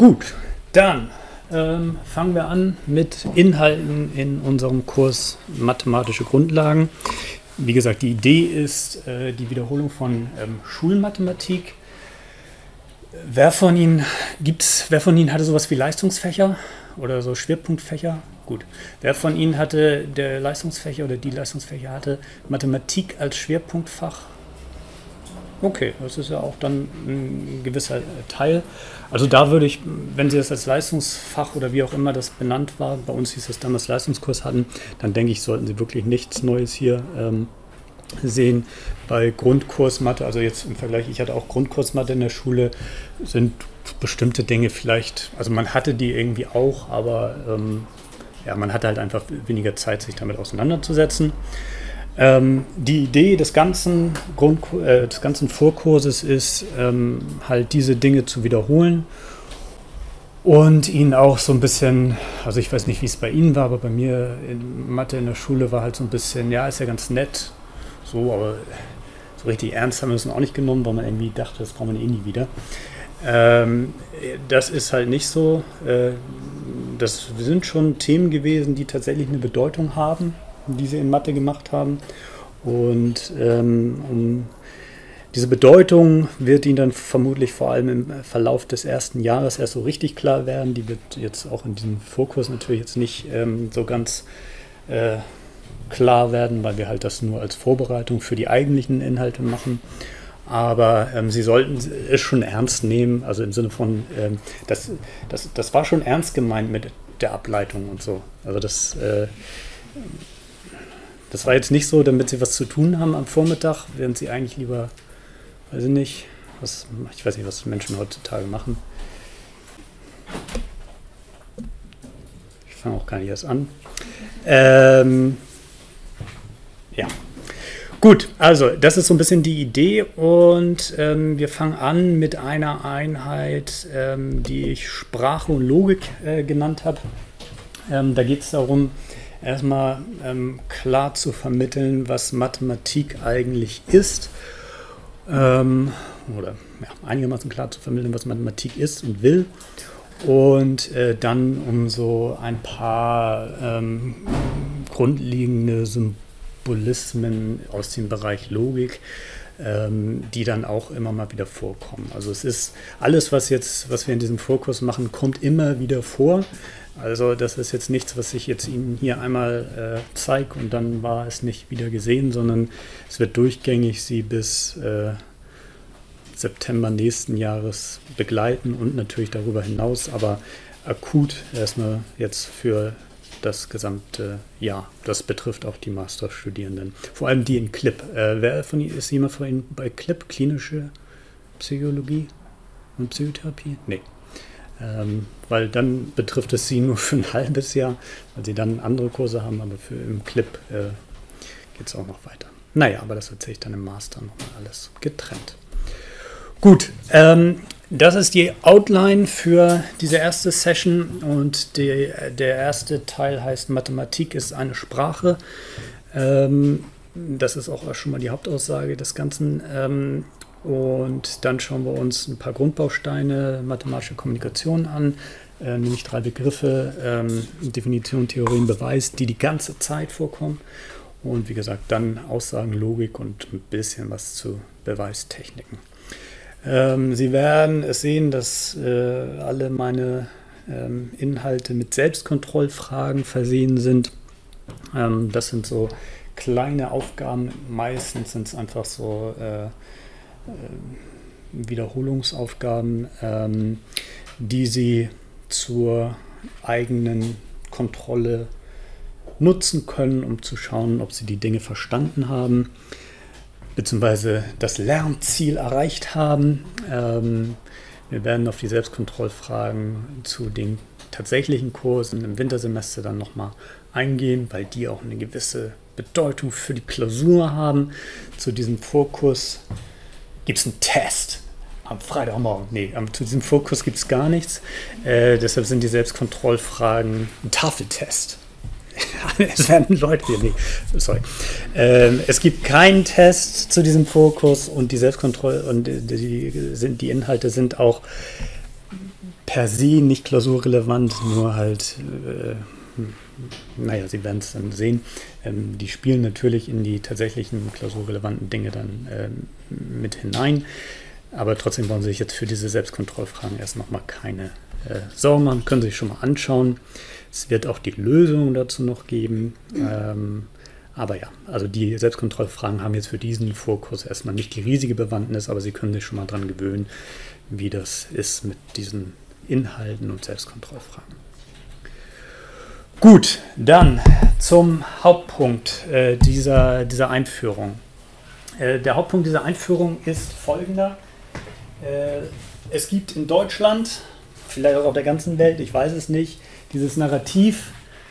Gut, dann fangen wir an mit Inhalten in unserem Kurs Mathematische Grundlagen. Wie gesagt, die Idee ist die Wiederholung von Schulmathematik. Wer von Ihnen hatte sowas wie Leistungsfächer oder so Schwerpunktfächer? Gut. Wer von Ihnen hatte der Leistungsfächer oder die Leistungsfächer hatte Mathematik als Schwerpunktfach? Okay, das ist ja auch dann ein gewisser Teil. Also da würde ich, wenn Sie das als Leistungsfach oder wie auch immer das benannt war, bei uns hieß das damals Leistungskurs hatten, dann denke ich, sollten Sie wirklich nichts Neues hier sehen. Bei Grundkurs Mathe, also jetzt im Vergleich, ich hatte auch Grundkurs Mathe in der Schule, sind bestimmte Dinge vielleicht, also man hatte die irgendwie auch, aber ja, man hatte halt einfach weniger Zeit, sich damit auseinanderzusetzen. Die Idee des ganzen Vorkurses ist, halt diese Dinge zu wiederholen und Ihnen auch so ein bisschen, also ich weiß nicht, wie es bei Ihnen war, aber bei mir in Mathe in der Schule war halt so ein bisschen, ja, ist ja ganz nett, so, aber so richtig ernst haben wir es auch nicht genommen, weil man irgendwie dachte, das brauchen wir eh nie wieder. Das ist halt nicht so. Das sind schon Themen gewesen, die tatsächlich eine Bedeutung haben, die sie in Mathe gemacht haben. Und um diese Bedeutung wird Ihnen dann vermutlich vor allem im Verlauf des ersten Jahres erst so richtig klar werden. Die wird jetzt auch in diesem Vorkurs natürlich jetzt nicht so ganz klar werden, weil wir halt das nur als Vorbereitung für die eigentlichen Inhalte machen. Aber Sie sollten es schon ernst nehmen, also im Sinne von, das war schon ernst gemeint mit der Ableitung und so. Also das war jetzt nicht so, damit Sie was zu tun haben am Vormittag, während Sie eigentlich lieber, weiß ich nicht, was Menschen heutzutage machen. Ich fange auch gar nicht erst an. Ja. Gut, also das ist so ein bisschen die Idee und wir fangen an mit einer Einheit, die ich Sprache und Logik genannt habe. Da geht es darum, erstmal klar zu vermitteln, was Mathematik eigentlich ist, oder ja, einigermaßen klar zu vermitteln, was Mathematik ist und will. Und dann um so ein paar grundlegende Symbolismen aus dem Bereich Logik, die dann auch immer mal wieder vorkommen. Also es ist alles, was wir in diesem Vorkurs machen, kommt immer wieder vor. Also das ist jetzt nichts, was ich jetzt Ihnen hier einmal zeige und dann war es nicht wieder gesehen, sondern es wird durchgängig Sie bis September nächsten Jahres begleiten und natürlich darüber hinaus, aber akut erstmal jetzt für das gesamte Jahr. Das betrifft auch die Masterstudierenden, vor allem die in CLIP. Wer von Ihnen ist jemand von Ihnen bei CLIP, klinische Psychologie und Psychotherapie? Nee. Weil dann betrifft es Sie nur für ein halbes Jahr, weil Sie dann andere Kurse haben, aber im CLIP geht es auch noch weiter. Naja, aber das erzähle ich dann im Master nochmal alles getrennt. Gut, das ist die Outline für diese erste Session und der erste Teil heißt Mathematik ist eine Sprache. Das ist auch schon mal die Hauptaussage des Ganzen. Und dann schauen wir uns ein paar Grundbausteine mathematischer Kommunikation an, nämlich 3 Begriffe, Definition, Theorem, Beweis, die ganze Zeit vorkommen. Und wie gesagt, dann Aussagen, Logik und ein bisschen was zu Beweistechniken. Sie werden es sehen, dass alle meine Inhalte mit Selbstkontrollfragen versehen sind. Das sind so kleine Aufgaben, meistens sind es einfach so Wiederholungsaufgaben, die Sie zur eigenen Kontrolle nutzen können, um zu schauen, ob Sie die Dinge verstanden haben, beziehungsweise das Lernziel erreicht haben. Wir werden auf die Selbstkontrollfragen zu den tatsächlichen Kursen im Wintersemester dann nochmal eingehen, weil die auch eine gewisse Bedeutung für die Klausur haben. Zu diesem Vorkurs gibt es einen Test am Freitagmorgen. Nee, zu diesem Vorkurs gibt es gar nichts. Deshalb sind die Selbstkontrollfragen ein Tafeltest. Es werden Leute hier, nee, sorry. Es gibt keinen Test zu diesem Vorkurs und die Selbstkontrolle und die Inhalte sind auch per se nicht klausurrelevant, nur halt, naja, Sie werden es dann sehen, die spielen natürlich in die tatsächlichen klausurrelevanten Dinge dann mit hinein, aber trotzdem wollen Sie sich jetzt für diese Selbstkontrollfragen erst nochmal keine Sorgen machen, können Sie sich schon mal anschauen. Es wird auch die Lösung dazu noch geben, aber ja, also die Selbstkontrollfragen haben jetzt für diesen Vorkurs erstmal nicht die riesige Bewandtnis, aber Sie können sich schon mal dran gewöhnen, wie das ist mit diesen Inhalten und Selbstkontrollfragen. Gut, dann zum Hauptpunkt dieser Einführung. Der Hauptpunkt dieser Einführung ist folgender. Es gibt in Deutschland, vielleicht auch auf der ganzen Welt, ich weiß es nicht, dieses Narrativ,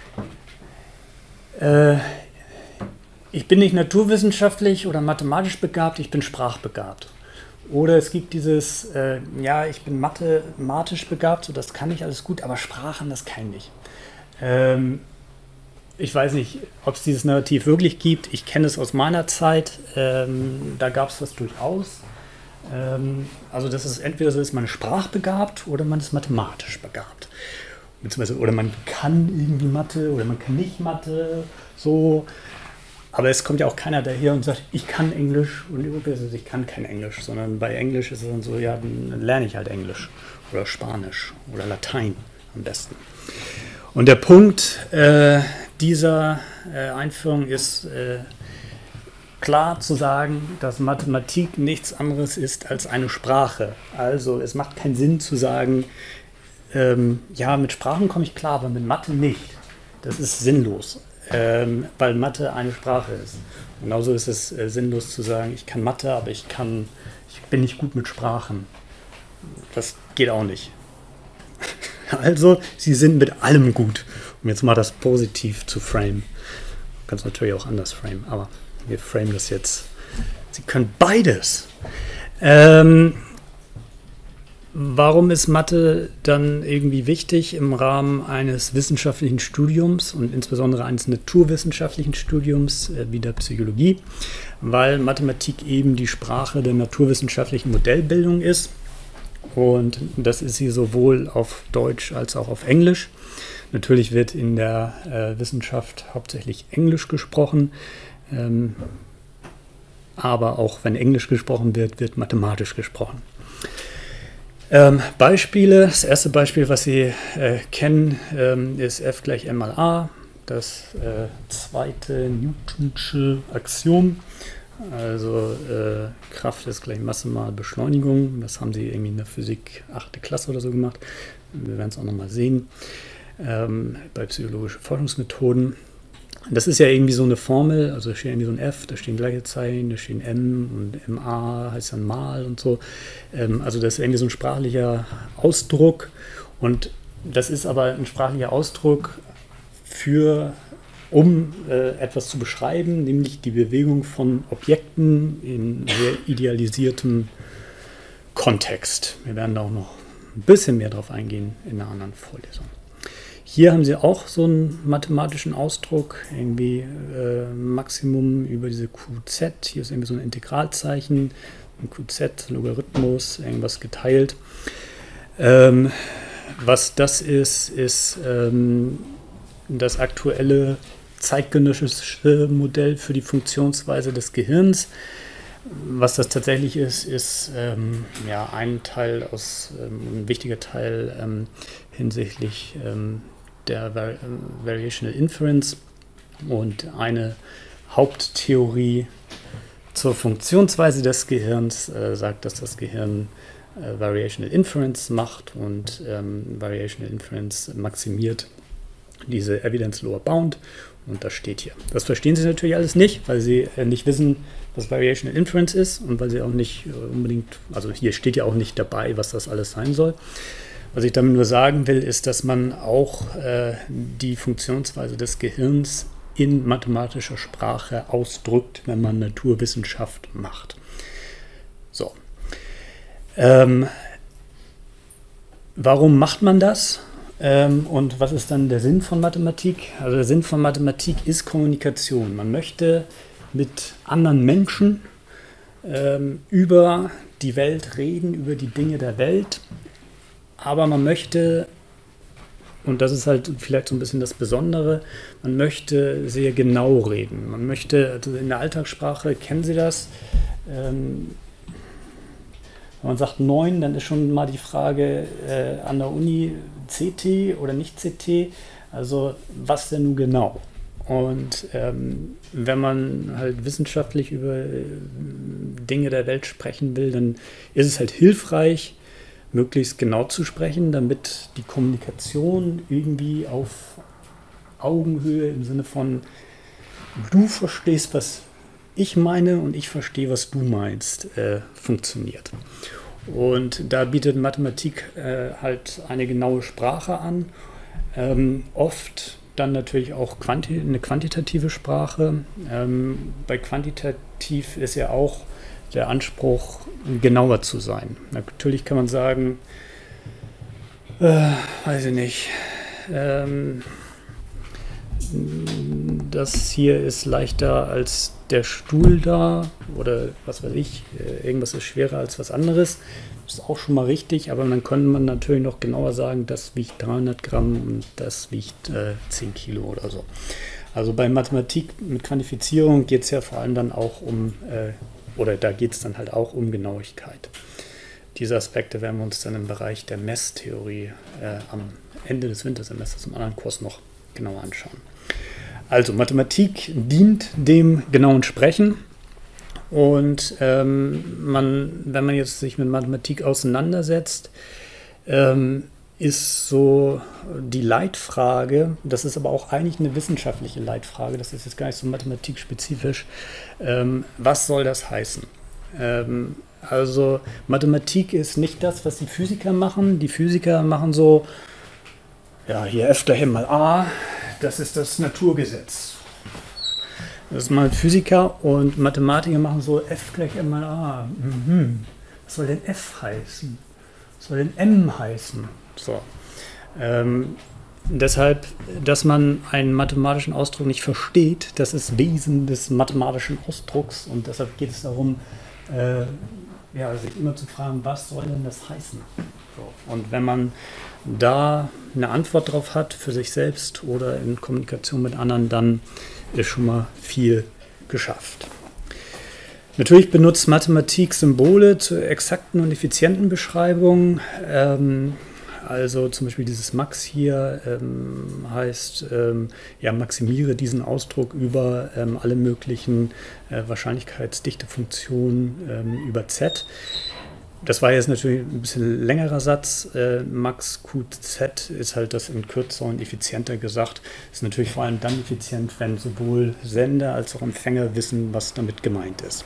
ich bin nicht naturwissenschaftlich oder mathematisch begabt, ich bin sprachbegabt. Oder es gibt dieses, ja, ich bin mathematisch begabt, so das kann ich alles gut, aber Sprachen, das kann ich nicht. Ich weiß nicht, ob es dieses Narrativ wirklich gibt. Ich kenne es aus meiner Zeit. Da gab es das durchaus. Also das ist entweder so, ist man sprachbegabt oder man ist mathematisch begabt. Beziehungsweise, oder man kann irgendwie Mathe oder man kann nicht Mathe. So. Aber es kommt ja auch keiner daher und sagt, ich kann Englisch und ich kann kein Englisch, sondern bei Englisch ist es dann so, ja, dann lerne ich halt Englisch oder Spanisch oder Latein am besten. Und der Punkt dieser Einführung ist klar zu sagen, dass Mathematik nichts anderes ist als eine Sprache. Also es macht keinen Sinn zu sagen, ja, mit Sprachen komme ich klar, aber mit Mathe nicht. Das ist sinnlos. Weil Mathe eine Sprache ist. Genauso ist es sinnlos zu sagen, ich kann Mathe, aber ich bin nicht gut mit Sprachen. Das geht auch nicht. Also, sie sind mit allem gut, um jetzt mal das positiv zu framen. Du kannst natürlich auch anders framen, aber wir framen das jetzt. Sie können beides. Warum ist Mathe dann irgendwie wichtig im Rahmen eines wissenschaftlichen Studiums und insbesondere eines naturwissenschaftlichen Studiums wie der Psychologie? Weil Mathematik eben die Sprache der naturwissenschaftlichen Modellbildung ist. Und das ist sie sowohl auf Deutsch als auch auf Englisch. Natürlich wird in der Wissenschaft hauptsächlich Englisch gesprochen. Aber auch wenn Englisch gesprochen wird, wird mathematisch gesprochen. Beispiele. Das erste Beispiel, was Sie kennen, ist F gleich m mal a, das zweite Newtonsche Axiom. Also Kraft ist gleich Masse mal Beschleunigung. Das haben Sie irgendwie in der Physik 8. Klasse oder so gemacht. Wir werden es auch nochmal sehen bei psychologischen Forschungsmethoden. Das ist ja irgendwie so eine Formel, also da steht irgendwie so ein F, da stehen gleiche Zeichen, da stehen M und MA heißt dann mal und so. Also das ist irgendwie so ein sprachlicher Ausdruck und das ist aber ein sprachlicher Ausdruck um etwas zu beschreiben, nämlich die Bewegung von Objekten in sehr idealisiertem Kontext. Wir werden da auch noch ein bisschen mehr drauf eingehen in einer anderen Vorlesung. Hier haben Sie auch so einen mathematischen Ausdruck, irgendwie Maximum über diese QZ. Hier ist irgendwie so ein Integralzeichen, ein QZ, Logarithmus, irgendwas geteilt. Was das ist das aktuelle zeitgenössische Modell für die Funktionsweise des Gehirns. Was das tatsächlich ist ja, ein wichtiger Teil hinsichtlich der Variational Inference und eine Haupttheorie zur Funktionsweise des Gehirns sagt, dass das Gehirn Variational Inference macht und Variational Inference maximiert diese Evidence Lower Bound und das steht hier. Das verstehen Sie natürlich alles nicht, weil Sie nicht wissen, was Variational Inference ist und weil Sie auch nicht unbedingt, also hier steht ja auch nicht dabei, was das alles sein soll. Was ich damit nur sagen will, ist, dass man auch die Funktionsweise des Gehirns in mathematischer Sprache ausdrückt, wenn man Naturwissenschaft macht. So. Warum macht man das? Und was ist dann der Sinn von Mathematik? Also der Sinn von Mathematik ist Kommunikation. Man möchte mit anderen Menschen über die Welt reden, über die Dinge der Welt. aber man möchte, und das ist halt vielleicht so ein bisschen das Besondere, man möchte sehr genau reden. Man möchte, also in der Alltagssprache kennen Sie das, wenn man sagt 9, dann ist schon mal die Frage an der Uni CT oder nicht CT, also was denn nun genau? Und wenn man halt wissenschaftlich über Dinge der Welt sprechen will, dann ist es halt hilfreich, möglichst genau zu sprechen, damit die Kommunikation irgendwie auf Augenhöhe im Sinne von du verstehst, was ich meine und ich verstehe, was du meinst, funktioniert. Und da bietet Mathematik halt eine genaue Sprache an, oft dann natürlich auch eine quantitative Sprache. Bei quantitativ ist ja auch der Anspruch, genauer zu sein. Natürlich kann man sagen, weiß ich nicht, das hier ist leichter als der Stuhl da oder was weiß ich, irgendwas ist schwerer als was anderes. Das ist auch schon mal richtig, aber dann könnte man natürlich noch genauer sagen, das wiegt 300 Gramm und das wiegt 10 Kilo oder so. Also bei Mathematik mit Quantifizierung geht es ja vor allem dann auch oder da geht es dann halt auch um Genauigkeit. Diese Aspekte werden wir uns dann im Bereich der Messtheorie am Ende des Wintersemesters im anderen Kurs noch genauer anschauen. Also Mathematik dient dem genauen Sprechen und wenn man jetzt sich mit Mathematik auseinandersetzt, ist so die Leitfrage, das ist aber auch eigentlich eine wissenschaftliche Leitfrage, das ist jetzt gar nicht so mathematikspezifisch, was soll das heißen? Also Mathematik ist nicht das, was die Physiker machen. Die Physiker machen so, ja, hier F gleich mal A, das ist das Naturgesetz. Das ist mal Physiker und Mathematiker machen so F gleich mal A. Was soll denn F heißen? Was soll denn M heißen? So. Deshalb, dass man einen mathematischen Ausdruck nicht versteht, das ist Wesen des mathematischen Ausdrucks und deshalb geht es darum, sich immer zu fragen, was soll denn das heißen? So. Und wenn man da eine Antwort drauf hat für sich selbst oder in Kommunikation mit anderen, dann ist schon mal viel geschafft. Natürlich benutzt Mathematik Symbole zur exakten und effizienten Beschreibung. Also zum Beispiel dieses Max hier heißt, maximiere diesen Ausdruck über alle möglichen Wahrscheinlichkeitsdichtefunktionen über Z. Das war jetzt natürlich ein bisschen längerer Satz. Max QZ ist halt das in kürzer und effizienter gesagt. Ist natürlich vor allem dann effizient, wenn sowohl Sender als auch Empfänger wissen, was damit gemeint ist.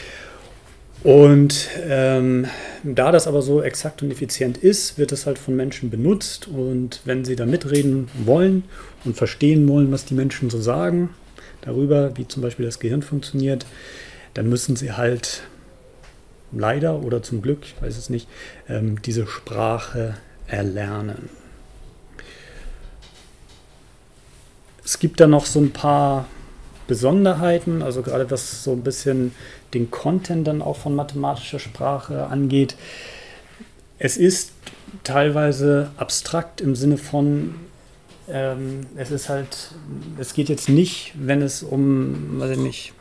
Und da das aber so exakt und effizient ist, wird es halt von Menschen benutzt. Und wenn sie da mitreden wollen und verstehen wollen, was die Menschen so sagen, darüber, wie zum Beispiel das Gehirn funktioniert, dann müssen sie halt leider oder zum Glück, ich weiß es nicht, diese Sprache erlernen. Es gibt da noch so ein paar Besonderheiten, also gerade was so ein bisschen den Content dann auch von mathematischer Sprache angeht. Es ist teilweise abstrakt im Sinne von, es geht jetzt nicht, wenn es um, weiß ich nicht,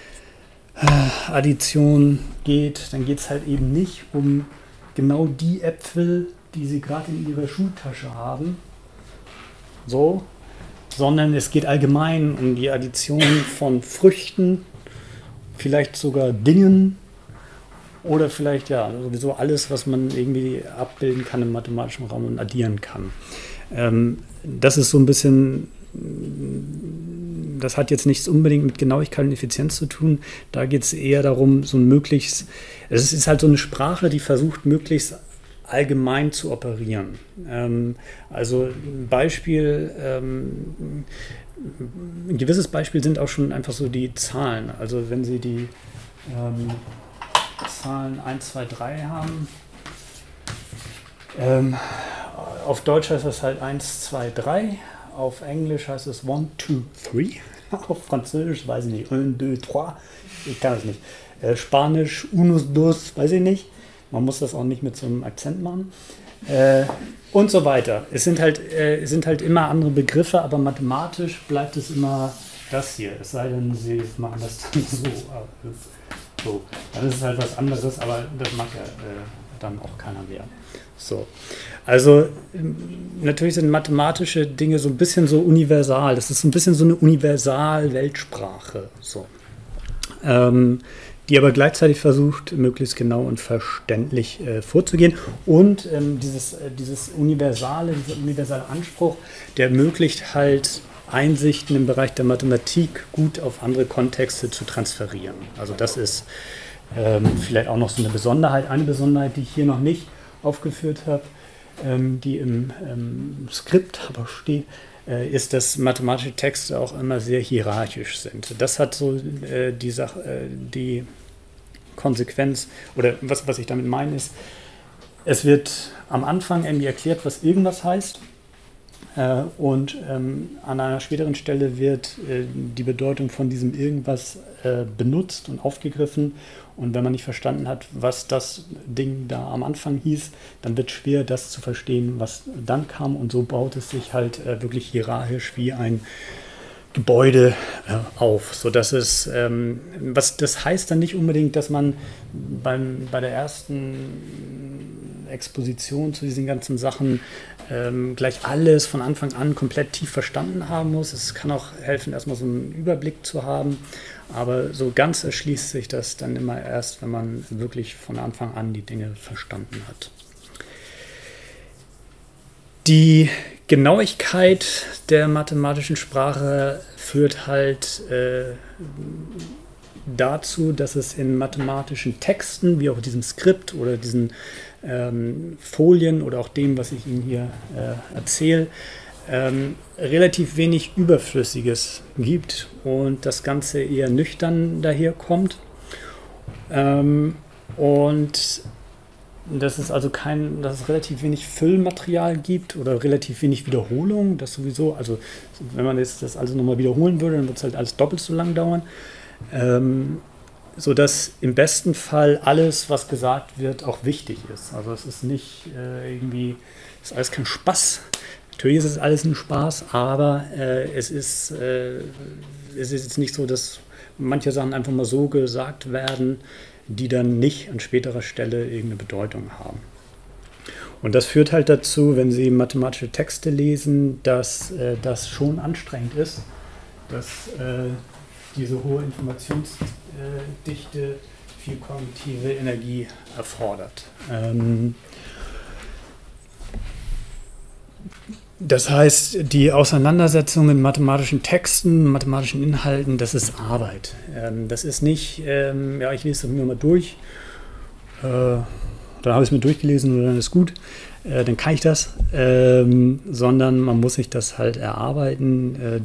Addition geht, dann geht es halt eben nicht um genau die Äpfel, die Sie gerade in Ihrer Schultasche haben, so, sondern es geht allgemein um die Addition von Früchten, vielleicht sogar Dingen oder vielleicht ja sowieso alles, was man irgendwie abbilden kann im mathematischen Raum und addieren kann. Das ist so ein bisschen, das hat jetzt nichts unbedingt mit Genauigkeit und Effizienz zu tun. Da geht es eher darum, es ist halt so eine Sprache, die versucht, möglichst allgemein zu operieren. Also ein Beispiel, ein gewisses Beispiel sind auch schon einfach so die Zahlen. Also wenn Sie die Zahlen 1, 2, 3 haben, auf Deutsch heißt das halt 1, 2, 3. Auf Englisch heißt es 1, 2, 3. Auf Französisch weiß ich nicht. 1, 2, 3. Ich kann es nicht. Spanisch, unos, dos, weiß ich nicht. Man muss das auch nicht mit so einem Akzent machen. Und so weiter. Es sind halt immer andere Begriffe, aber mathematisch bleibt es immer das hier. Es sei denn, Sie machen das dann so. Dann ist es halt was anderes, aber das macht ja dann auch keiner mehr. So. Also natürlich sind mathematische Dinge so ein bisschen so universal. Das ist so ein bisschen so eine Universal-Weltsprache. So. Die aber gleichzeitig versucht, möglichst genau und verständlich vorzugehen. Und dieser universale Anspruch, der ermöglicht halt Einsichten im Bereich der Mathematik gut auf andere Kontexte zu transferieren. Also das ist vielleicht auch noch so eine Besonderheit, die ich hier noch nicht aufgeführt habe, die im Skript aber steht, ist, dass mathematische Texte auch immer sehr hierarchisch sind. Das hat so die Konsequenz, oder was ich damit meine, ist, es wird am Anfang irgendwie erklärt, was irgendwas heißt, und an einer späteren Stelle wird die Bedeutung von diesem irgendwas benutzt und aufgegriffen. Und wenn man nicht verstanden hat, was das Ding da am Anfang hieß, dann wird es schwer, das zu verstehen, was dann kam. Und so baut es sich halt wirklich hierarchisch wie ein Gebäude auf, sodass es, das heißt dann nicht unbedingt, dass man bei der ersten Exposition zu diesen ganzen Sachen gleich alles von Anfang an komplett tief verstanden haben muss. Es kann auch helfen, erstmal so einen Überblick zu haben, aber so ganz erschließt sich das dann immer erst, wenn man wirklich von Anfang an die Dinge verstanden hat. Die Genauigkeit der mathematischen Sprache führt halt dazu, dass es in mathematischen Texten, wie auch diesem Skript oder diesen Folien oder auch dem, was ich Ihnen hier erzähle, relativ wenig Überflüssiges gibt und das Ganze eher nüchtern daherkommt. Und dass es also dass es relativ wenig Füllmaterial gibt oder relativ wenig Wiederholung, das sowieso, also wenn man jetzt das also nochmal wiederholen würde, dann wird es halt alles doppelt so lang dauern, sodass im besten Fall alles, was gesagt wird, auch wichtig ist. Also es ist nicht ist alles kein Spaß. Natürlich ist es alles ein Spaß, aber es ist jetzt nicht so, dass manche Sachen einfach mal so gesagt werden, die dann nicht an späterer Stelle irgendeine Bedeutung haben. Und das führt halt dazu, wenn Sie mathematische Texte lesen, dass das schon anstrengend ist, dass diese hohe Informationsdichte viel kognitive Energie erfordert. Das heißt, die Auseinandersetzung mit mathematischen Texten, mathematischen Inhalten, das ist Arbeit. Das ist nicht, ich lese das mir mal durch, dann habe ich es mir durchgelesen und dann ist gut, dann kann ich das, sondern man muss sich das halt erarbeiten.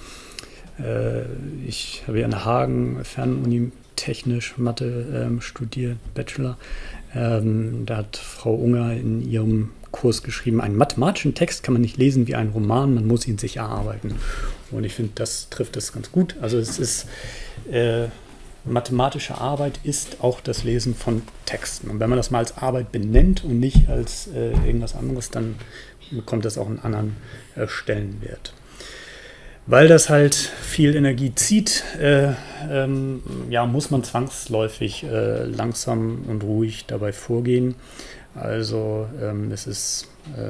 Ich habe ja an der Hagen Fernuni technisch Mathe studiert, Bachelor. Da hat Frau Unger in ihrem Kurs geschrieben, einen mathematischen Text kann man nicht lesen wie einen Roman, man muss ihn sich erarbeiten. Und ich finde, das trifft es ganz gut. Also es ist, mathematische Arbeit ist auch das Lesen von Texten. Und wenn man das mal als Arbeit benennt und nicht als irgendwas anderes, dann bekommt das auch einen anderen Stellenwert. Weil das halt viel Energie zieht, muss man zwangsläufig langsam und ruhig dabei vorgehen. Also es ist,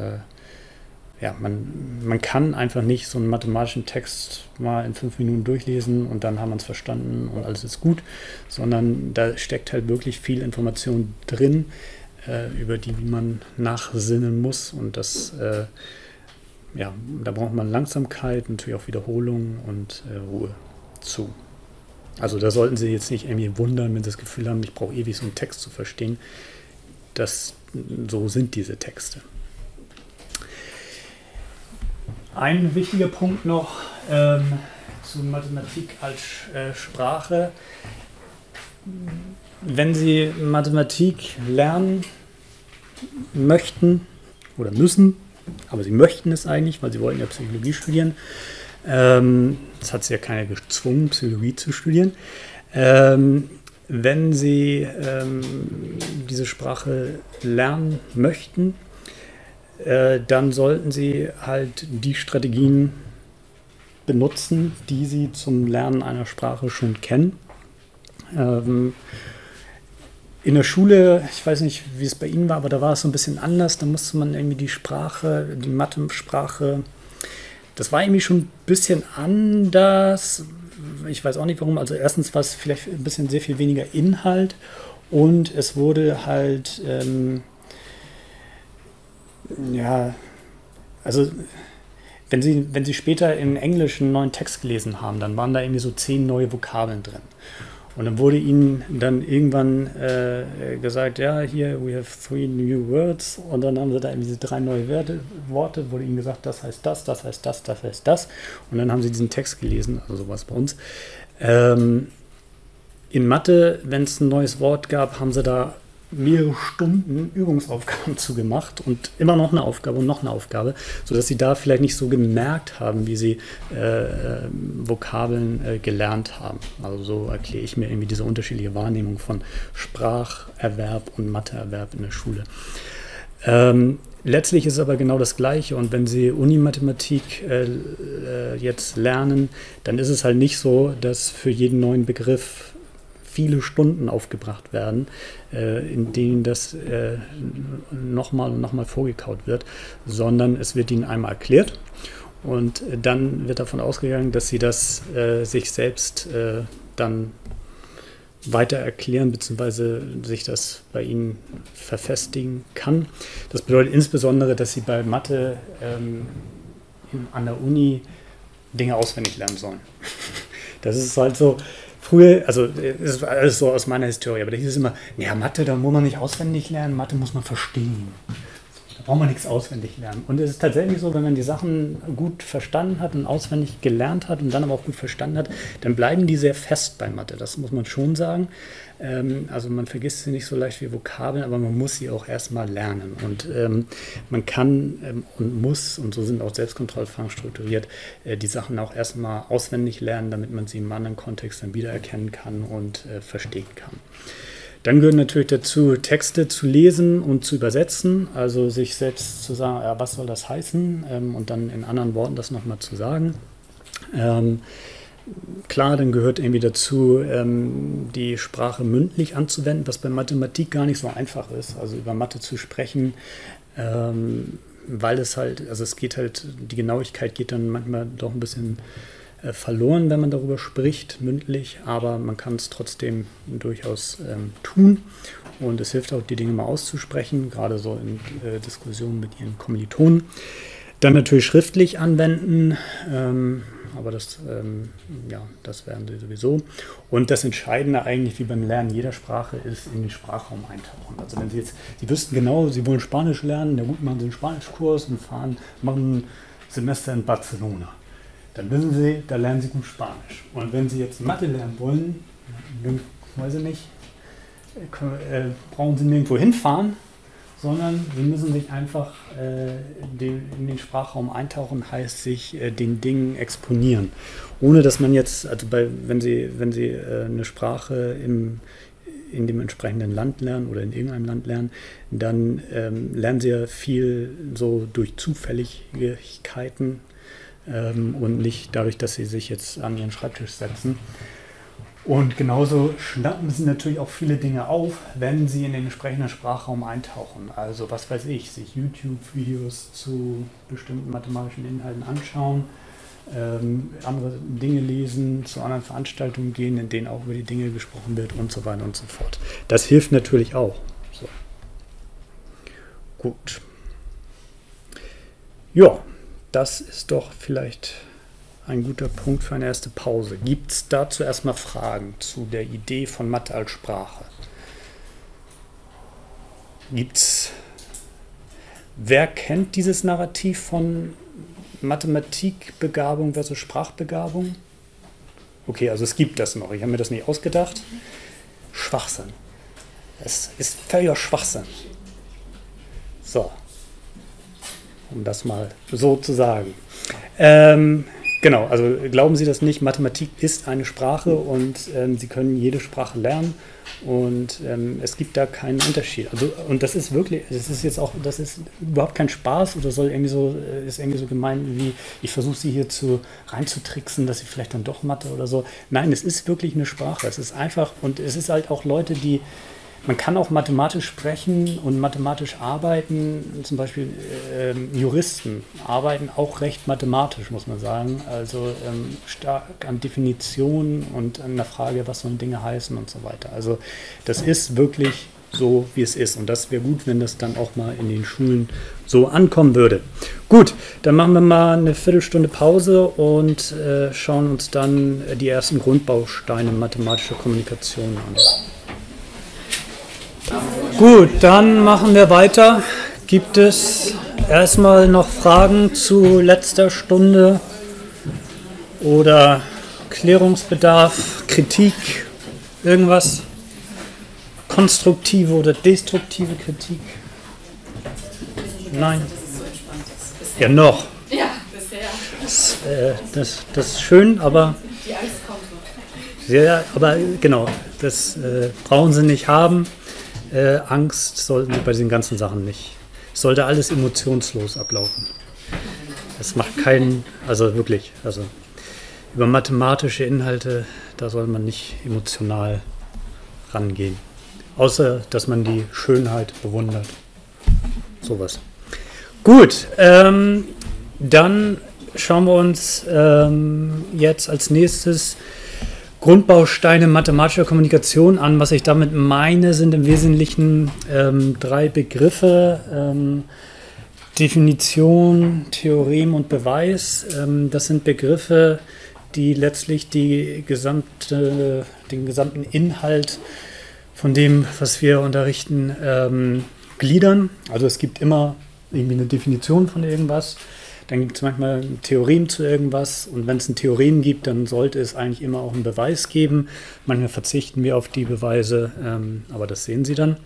man kann einfach nicht so einen mathematischen Text mal in 5 Minuten durchlesen und dann haben wir es verstanden und alles ist gut, sondern da steckt halt wirklich viel Information drin, über die man nachsinnen muss und das, da braucht man Langsamkeit, natürlich auch Wiederholung und Ruhe zu. Also da sollten Sie jetzt nicht irgendwie wundern, wenn Sie das Gefühl haben, ich brauche ewig so einen Text zu verstehen. So sind diese Texte. Ein wichtiger Punkt noch zu Mathematik als Sprache. Wenn Sie Mathematik lernen möchten oder müssen, aber Sie möchten es eigentlich, weil Sie wollten ja Psychologie studieren, das hat Sie ja keiner gezwungen, Psychologie zu studieren, wenn Sie diese Sprache lernen möchten, dann sollten Sie halt die Strategien benutzen, die Sie zum Lernen einer Sprache schon kennen. In der Schule, ich weiß nicht, wie es bei Ihnen war, aber da war es so ein bisschen anders. Da musste man irgendwie die Sprache, die Mathe-Sprache, das war irgendwie schon ein bisschen anders. Ich weiß auch nicht warum. Also erstens war es vielleicht ein bisschen sehr viel weniger Inhalt und es wurde halt, ja, also wenn Sie später in Englisch einen neuen Text gelesen haben, dann waren da irgendwie so 10 neue Vokabeln drin. Und dann wurde ihnen dann irgendwann gesagt, ja, hier, we have 3 new words. Und dann haben sie da eben diese 3 neue Worte, wurde ihnen gesagt, das heißt das, das heißt das, das heißt das. Und dann haben sie diesen Text gelesen, also sowas bei uns. In Mathe, wenn es ein neues Wort gab, haben sie da mehrere Stunden Übungsaufgaben zugemacht und immer noch eine Aufgabe und noch eine Aufgabe, sodass sie da vielleicht nicht so gemerkt haben, wie sie Vokabeln gelernt haben. Also so erkläre ich mir irgendwie diese unterschiedliche Wahrnehmung von Spracherwerb und Matheerwerb in der Schule. Letztlich ist es aber genau das Gleiche und wenn Sie Unimathematik jetzt lernen, dann ist es halt nicht so, dass für jeden neuen Begriff viele Stunden aufgebracht werden, in denen das nochmal und nochmal vorgekaut wird, sondern es wird ihnen einmal erklärt und dann wird davon ausgegangen, dass sie das sich selbst dann weiter erklären bzw. sich das bei ihnen verfestigen kann. Das bedeutet insbesondere, dass sie bei Mathe an der Uni Dinge auswendig lernen sollen. Das ist halt so. Früher, also das ist alles so aus meiner Historie, aber da hieß es immer, ja, Mathe, da muss man nicht auswendig lernen, Mathe muss man verstehen. Da braucht man nichts auswendig lernen. Und es ist tatsächlich so, wenn man die Sachen gut verstanden hat und auswendig gelernt hat und dann aber auch gut verstanden hat, dann bleiben die sehr fest bei Mathe, das muss man schon sagen. Also man vergisst sie nicht so leicht wie Vokabeln, aber man muss sie auch erstmal lernen. Und man kann und muss, und so sind auch Selbstkontrollfragen strukturiert, die Sachen auch erstmal auswendig lernen, damit man sie im anderen Kontext dann wiedererkennen kann und verstehen kann. Dann gehören natürlich dazu, Texte zu lesen und zu übersetzen, also sich selbst zu sagen, ja, was soll das heißen, und dann in anderen Worten das nochmal zu sagen. Klar, dann gehört irgendwie dazu, die Sprache mündlich anzuwenden, was bei Mathematik gar nicht so einfach ist, also über Mathe zu sprechen, weil es halt, also es geht halt, die Genauigkeit geht dann manchmal doch ein bisschen verloren, wenn man darüber spricht, mündlich, aber man kann es trotzdem durchaus tun und es hilft auch, die Dinge mal auszusprechen, gerade so in Diskussionen mit ihren Kommilitonen. Dann natürlich schriftlich anwenden, aber das, ja, das werden sie sowieso. Und das Entscheidende eigentlich, wie beim Lernen jeder Sprache, ist in den Sprachraum eintauchen. Also wenn Sie jetzt, Sie wüssten genau, Sie wollen Spanisch lernen, na gut, machen Sie einen Spanischkurs und machen ein Semester in Barcelona. Dann wissen Sie, da lernen Sie gut Spanisch. Und wenn Sie jetzt Mathe lernen wollen, weiß ich nicht, brauchen Sie nirgendwo hinfahren, sondern Sie müssen sich einfach in den Sprachraum eintauchen, heißt sich den Dingen exponieren. Ohne dass man jetzt, also wenn Sie eine Sprache in dem entsprechenden Land lernen oder in irgendeinem Land lernen, dann lernen Sie ja viel so durch Zufälligkeiten und nicht dadurch, dass Sie sich jetzt an Ihren Schreibtisch setzen. Und genauso schnappen Sie natürlich auch viele Dinge auf, wenn Sie in den entsprechenden Sprachraum eintauchen. Also was weiß ich, sich YouTube-Videos zu bestimmten mathematischen Inhalten anschauen, andere Dinge lesen, zu anderen Veranstaltungen gehen, in denen auch über die Dinge gesprochen wird und so weiter und so fort. Das hilft natürlich auch. So. Gut. Ja, das ist doch vielleicht ein guter Punkt für eine erste Pause. Gibt es dazu erstmal Fragen zu der Idee von Mathe als Sprache? Wer kennt dieses Narrativ von Mathematikbegabung versus Sprachbegabung? Okay, also es gibt das noch. Ich habe mir das nicht ausgedacht. Schwachsinn. Es ist völliger Schwachsinn. So. Um das mal so zu sagen. Genau, also glauben Sie das nicht, Mathematik ist eine Sprache und Sie können jede Sprache lernen und es gibt da keinen Unterschied. Also, und das ist wirklich, das ist jetzt auch, das ist überhaupt kein Spaß oder soll irgendwie so, ist irgendwie so gemeint wie, ich versuche Sie hier reinzutricksen, dass Sie vielleicht dann doch Mathe oder so. Nein, es ist wirklich eine Sprache. Es ist einfach und es ist halt auch Leute, die man kann auch mathematisch sprechen und mathematisch arbeiten. Zum Beispiel Juristen arbeiten auch recht mathematisch, muss man sagen. Also stark an Definitionen und an der Frage, was sollen Dinge heißen und so weiter. Also das ist wirklich so, wie es ist. Und das wäre gut, wenn das dann auch mal in den Schulen so ankommen würde. Gut, dann machen wir mal eine Viertelstunde Pause und schauen uns dann die ersten Grundbausteine mathematischer Kommunikation an. Gut, dann machen wir weiter. Gibt es erstmal noch Fragen zu letzter Stunde oder Klärungsbedarf, Kritik, irgendwas? Konstruktive oder destruktive Kritik? Nein? Ja, noch. Ja, bisher. Das ist schön, aber... Die Angst kommt noch. Ja, aber genau, das brauchen Sie nicht haben. Angst sollten Sie bei diesen ganzen Sachen nicht. Es sollte alles emotionslos ablaufen. Das macht keinen, also wirklich, also über mathematische Inhalte, da soll man nicht emotional rangehen. Außer, dass man die Schönheit bewundert. Sowas. Gut, dann schauen wir uns jetzt als nächstes Grundbausteine mathematischer Kommunikation an. Was ich damit meine, sind im Wesentlichen 3 Begriffe. Definition, Theorem und Beweis. Das sind Begriffe, die letztlich den gesamten Inhalt von dem, was wir unterrichten, gliedern. Also es gibt immer irgendwie eine Definition von irgendwas. Dann gibt es manchmal ein Theorem zu irgendwas und wenn es ein Theorem gibt, dann sollte es eigentlich immer auch einen Beweis geben. Manchmal verzichten wir auf die Beweise, aber das sehen Sie dann.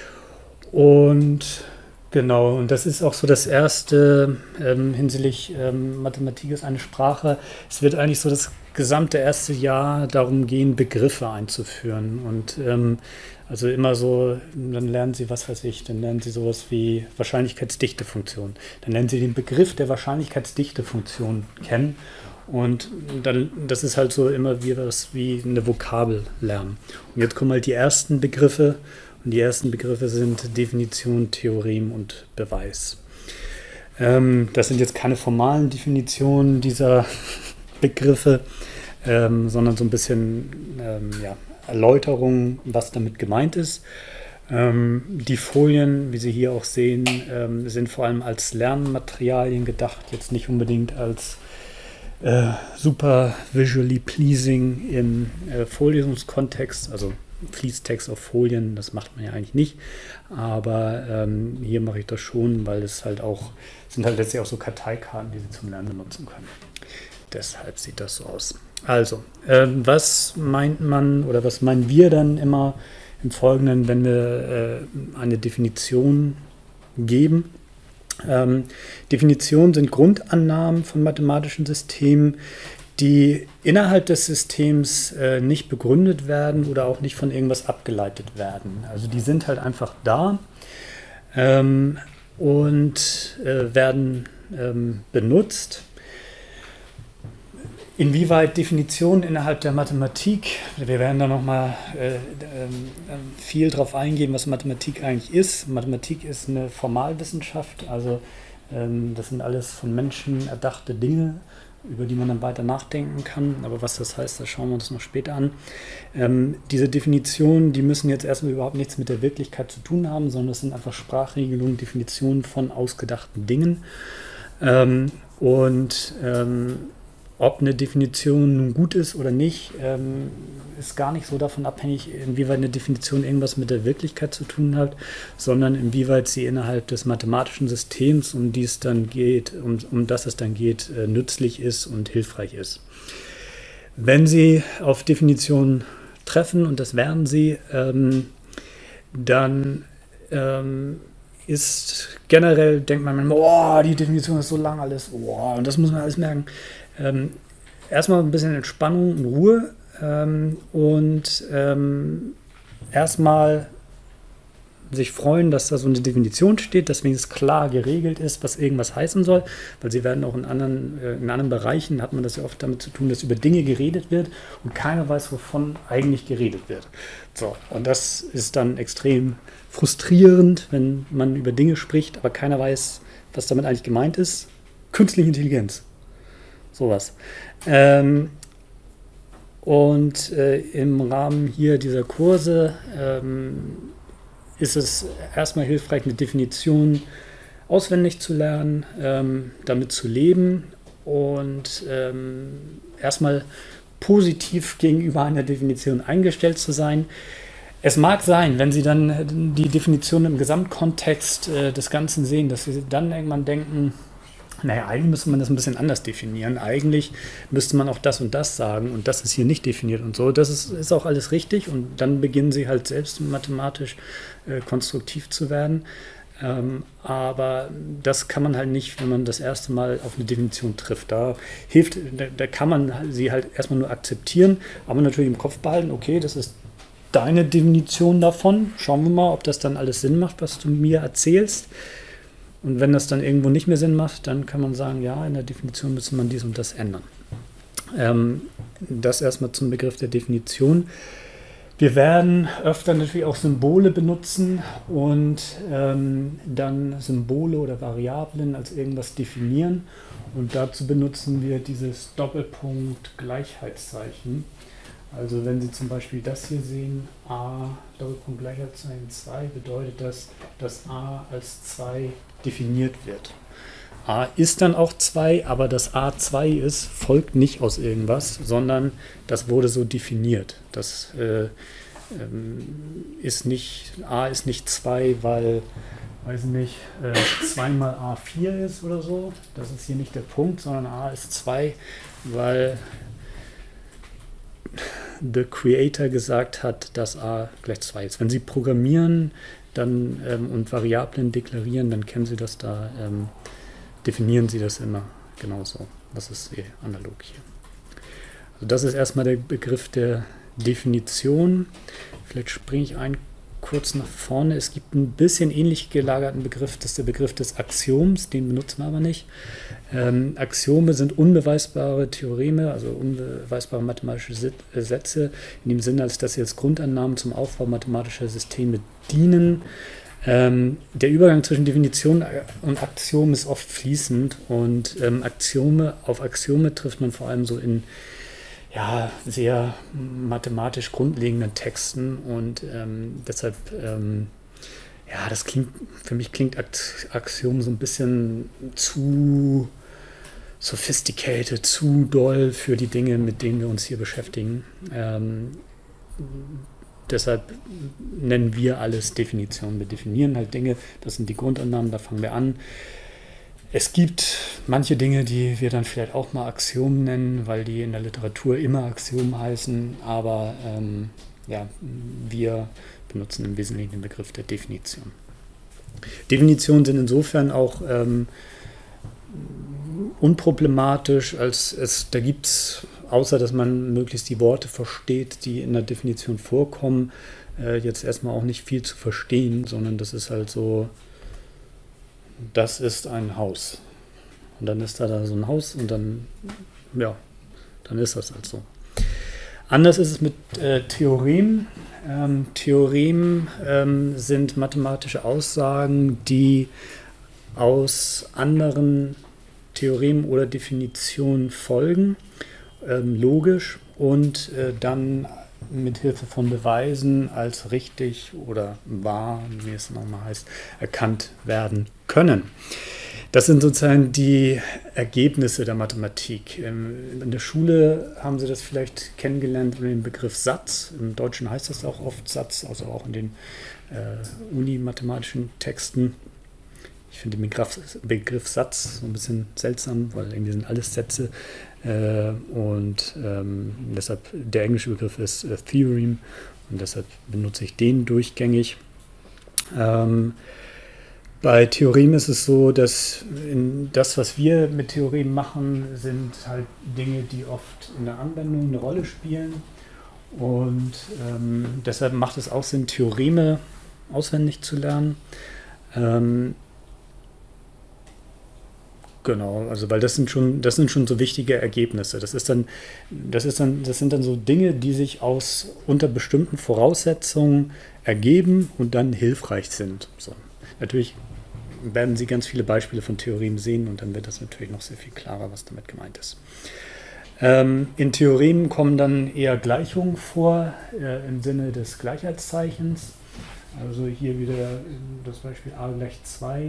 Und genau, und das ist auch so das Erste hinsichtlich Mathematik ist eine Sprache. Es wird eigentlich so das gesamte erste Jahr darum gehen, Begriffe einzuführen und also immer so, dann lernen Sie, was weiß ich, dann lernen Sie sowas wie Wahrscheinlichkeitsdichtefunktion. Dann lernen Sie den Begriff der Wahrscheinlichkeitsdichtefunktion kennen und dann, das ist halt so immer wie eine Vokabel lernen. Und jetzt kommen halt die ersten Begriffe und die ersten Begriffe sind Definition, Theorem und Beweis. Das sind jetzt keine formalen Definitionen dieser Begriffe, sondern so ein bisschen Erläuterung, was damit gemeint ist. Die Folien, wie Sie hier auch sehen, sind vor allem als Lernmaterialien gedacht, jetzt nicht unbedingt als super visually pleasing im Vorlesungskontext, also Fließtext auf Folien, das macht man ja eigentlich nicht, aber hier mache ich das schon, weil es halt auch, sind halt letztlich auch so Karteikarten, die Sie zum Lernen benutzen können. Deshalb sieht das so aus. Also, was meint man oder was meinen wir dann immer im Folgenden, wenn wir eine Definition geben? Definitionen sind Grundannahmen von mathematischen Systemen, die innerhalb des Systems nicht begründet werden oder auch nicht von irgendwas abgeleitet werden. Also die sind halt einfach da und werden benutzt. Inwieweit Definitionen innerhalb der Mathematik, wir werden da nochmal viel drauf eingehen, was Mathematik eigentlich ist. Mathematik ist eine Formalwissenschaft, also das sind alles von Menschen erdachte Dinge, über die man dann weiter nachdenken kann. Aber was das heißt, das schauen wir uns noch später an. Diese Definitionen, die müssen jetzt erstmal überhaupt nichts mit der Wirklichkeit zu tun haben, sondern das sind einfach Sprachregelungen, Definitionen von ausgedachten Dingen. Ob eine Definition nun gut ist oder nicht, ist gar nicht so davon abhängig, inwieweit eine Definition irgendwas mit der Wirklichkeit zu tun hat, sondern inwieweit sie innerhalb des mathematischen Systems, um das es dann geht, nützlich ist und hilfreich ist. Wenn Sie auf Definitionen treffen, und das werden Sie, dann ist generell, denkt man, oh, die Definition ist so lang alles, oh, und das muss man alles merken. Erstmal ein bisschen Entspannung und Ruhe und erstmal sich freuen, dass da so eine Definition steht, dass wenigstens klar geregelt ist, was irgendwas heißen soll, weil sie werden auch in anderen Bereichen, hat man das ja oft damit zu tun, dass über Dinge geredet wird und keiner weiß, wovon eigentlich geredet wird. So, und das ist dann extrem frustrierend, wenn man über Dinge spricht, aber keiner weiß, was damit eigentlich gemeint ist. Künstliche Intelligenz. Sowas. Im Rahmen hier dieser Kurse ist es erstmal hilfreich, eine Definition auswendig zu lernen, damit zu leben und erstmal positiv gegenüber einer Definition eingestellt zu sein. Es mag sein, wenn Sie dann die Definition im Gesamtkontext des Ganzen sehen, dass Sie dann irgendwann denken, naja, eigentlich müsste man das ein bisschen anders definieren. Eigentlich müsste man auch das und das sagen und das ist hier nicht definiert und so. Das ist auch alles richtig und dann beginnen Sie halt selbst mathematisch konstruktiv zu werden. Aber das kann man halt nicht, wenn man das erste Mal auf eine Definition trifft. Da kann man sie halt erstmal nur akzeptieren, aber natürlich im Kopf behalten, okay, das ist deine Definition davon. Schauen wir mal, ob das dann alles Sinn macht, was du mir erzählst. Und wenn das dann irgendwo nicht mehr Sinn macht, dann kann man sagen, ja, in der Definition müsste man dies und das ändern. Das erstmal zum Begriff der Definition. Wir werden öfter natürlich auch Symbole benutzen und dann Symbole oder Variablen als irgendwas definieren. Und dazu benutzen wir dieses Doppelpunkt-Gleichheitszeichen. Also wenn Sie zum Beispiel das hier sehen, a Doppelpunkt Gleichheitszeichen 2, bedeutet das, dass a als 2 definiert wird. A ist dann auch 2, aber dass a 2 ist, folgt nicht aus irgendwas, sondern das wurde so definiert. Das ist nicht, a ist nicht 2, weil, weiß nicht, 2 mal a 4 ist oder so. Das ist hier nicht der Punkt, sondern a ist 2, weil the Creator gesagt hat, dass a gleich 2 ist. Wenn Sie programmieren dann, und Variablen deklarieren, dann kennen Sie das da, definieren Sie das immer genauso. Das ist analog hier. Also das ist erstmal der Begriff der Definition. Vielleicht springe ich kurz nach vorne. Es gibt einen bisschen ähnlich gelagerten Begriff, das ist der Begriff des Axioms, den benutzen wir aber nicht. Axiome sind unbeweisbare Theoreme, also unbeweisbare mathematische Sätze, in dem Sinne, als dass sie als Grundannahmen zum Aufbau mathematischer Systeme dienen. Der Übergang zwischen Definition und Axiom ist oft fließend und auf Axiome trifft man vor allem so in sehr mathematisch grundlegenden Texten und deshalb, für mich klingt Axiom so ein bisschen zu sophisticated, zu doll für die Dinge, mit denen wir uns hier beschäftigen. Deshalb nennen wir alles Definitionen. Wir definieren halt Dinge, das sind die Grundannahmen, da fangen wir an. Es gibt manche Dinge, die wir dann vielleicht auch mal Axiomen nennen, weil die in der Literatur immer Axiomen heißen, aber wir benutzen im Wesentlichen den Begriff der Definition. Definitionen sind insofern auch unproblematisch, da gibt es, außer dass man möglichst die Worte versteht, die in der Definition vorkommen, jetzt erstmal auch nicht viel zu verstehen, sondern das ist halt so, das ist ein Haus. Und dann ist da so ein Haus und dann ist das halt so. Anders ist es mit Theoremen. Theoremen sind mathematische Aussagen, die aus anderen Theoremen oder Definitionen folgen, logisch und dann mit Hilfe von Beweisen als richtig oder wahr, wie es nochmal heißt, erkannt werden können. Das sind sozusagen die Ergebnisse der Mathematik. In der Schule haben Sie das vielleicht kennengelernt unter dem Begriff Satz. Im Deutschen heißt das auch oft Satz, also auch in den unimathematischen Texten. Ich finde den Begriff Satz so ein bisschen seltsam, weil irgendwie sind alles Sätze. Deshalb der englische Begriff ist Theorem und deshalb benutze ich den durchgängig. Bei Theoremen ist es so, dass das, was wir mit Theoremen machen, sind halt Dinge, die oft in der Anwendung eine Rolle spielen. Und deshalb macht es auch Sinn, Theoreme auswendig zu lernen. Genau, also weil das sind schon so wichtige Ergebnisse. Das sind dann so Dinge, die sich unter bestimmten Voraussetzungen ergeben und dann hilfreich sind. So. Natürlich werden Sie ganz viele Beispiele von Theoremen sehen und dann wird das natürlich noch sehr viel klarer, was damit gemeint ist. In Theoremen kommen dann eher Gleichungen vor, im Sinne des Gleichheitszeichens. Also hier wieder das Beispiel a gleich 2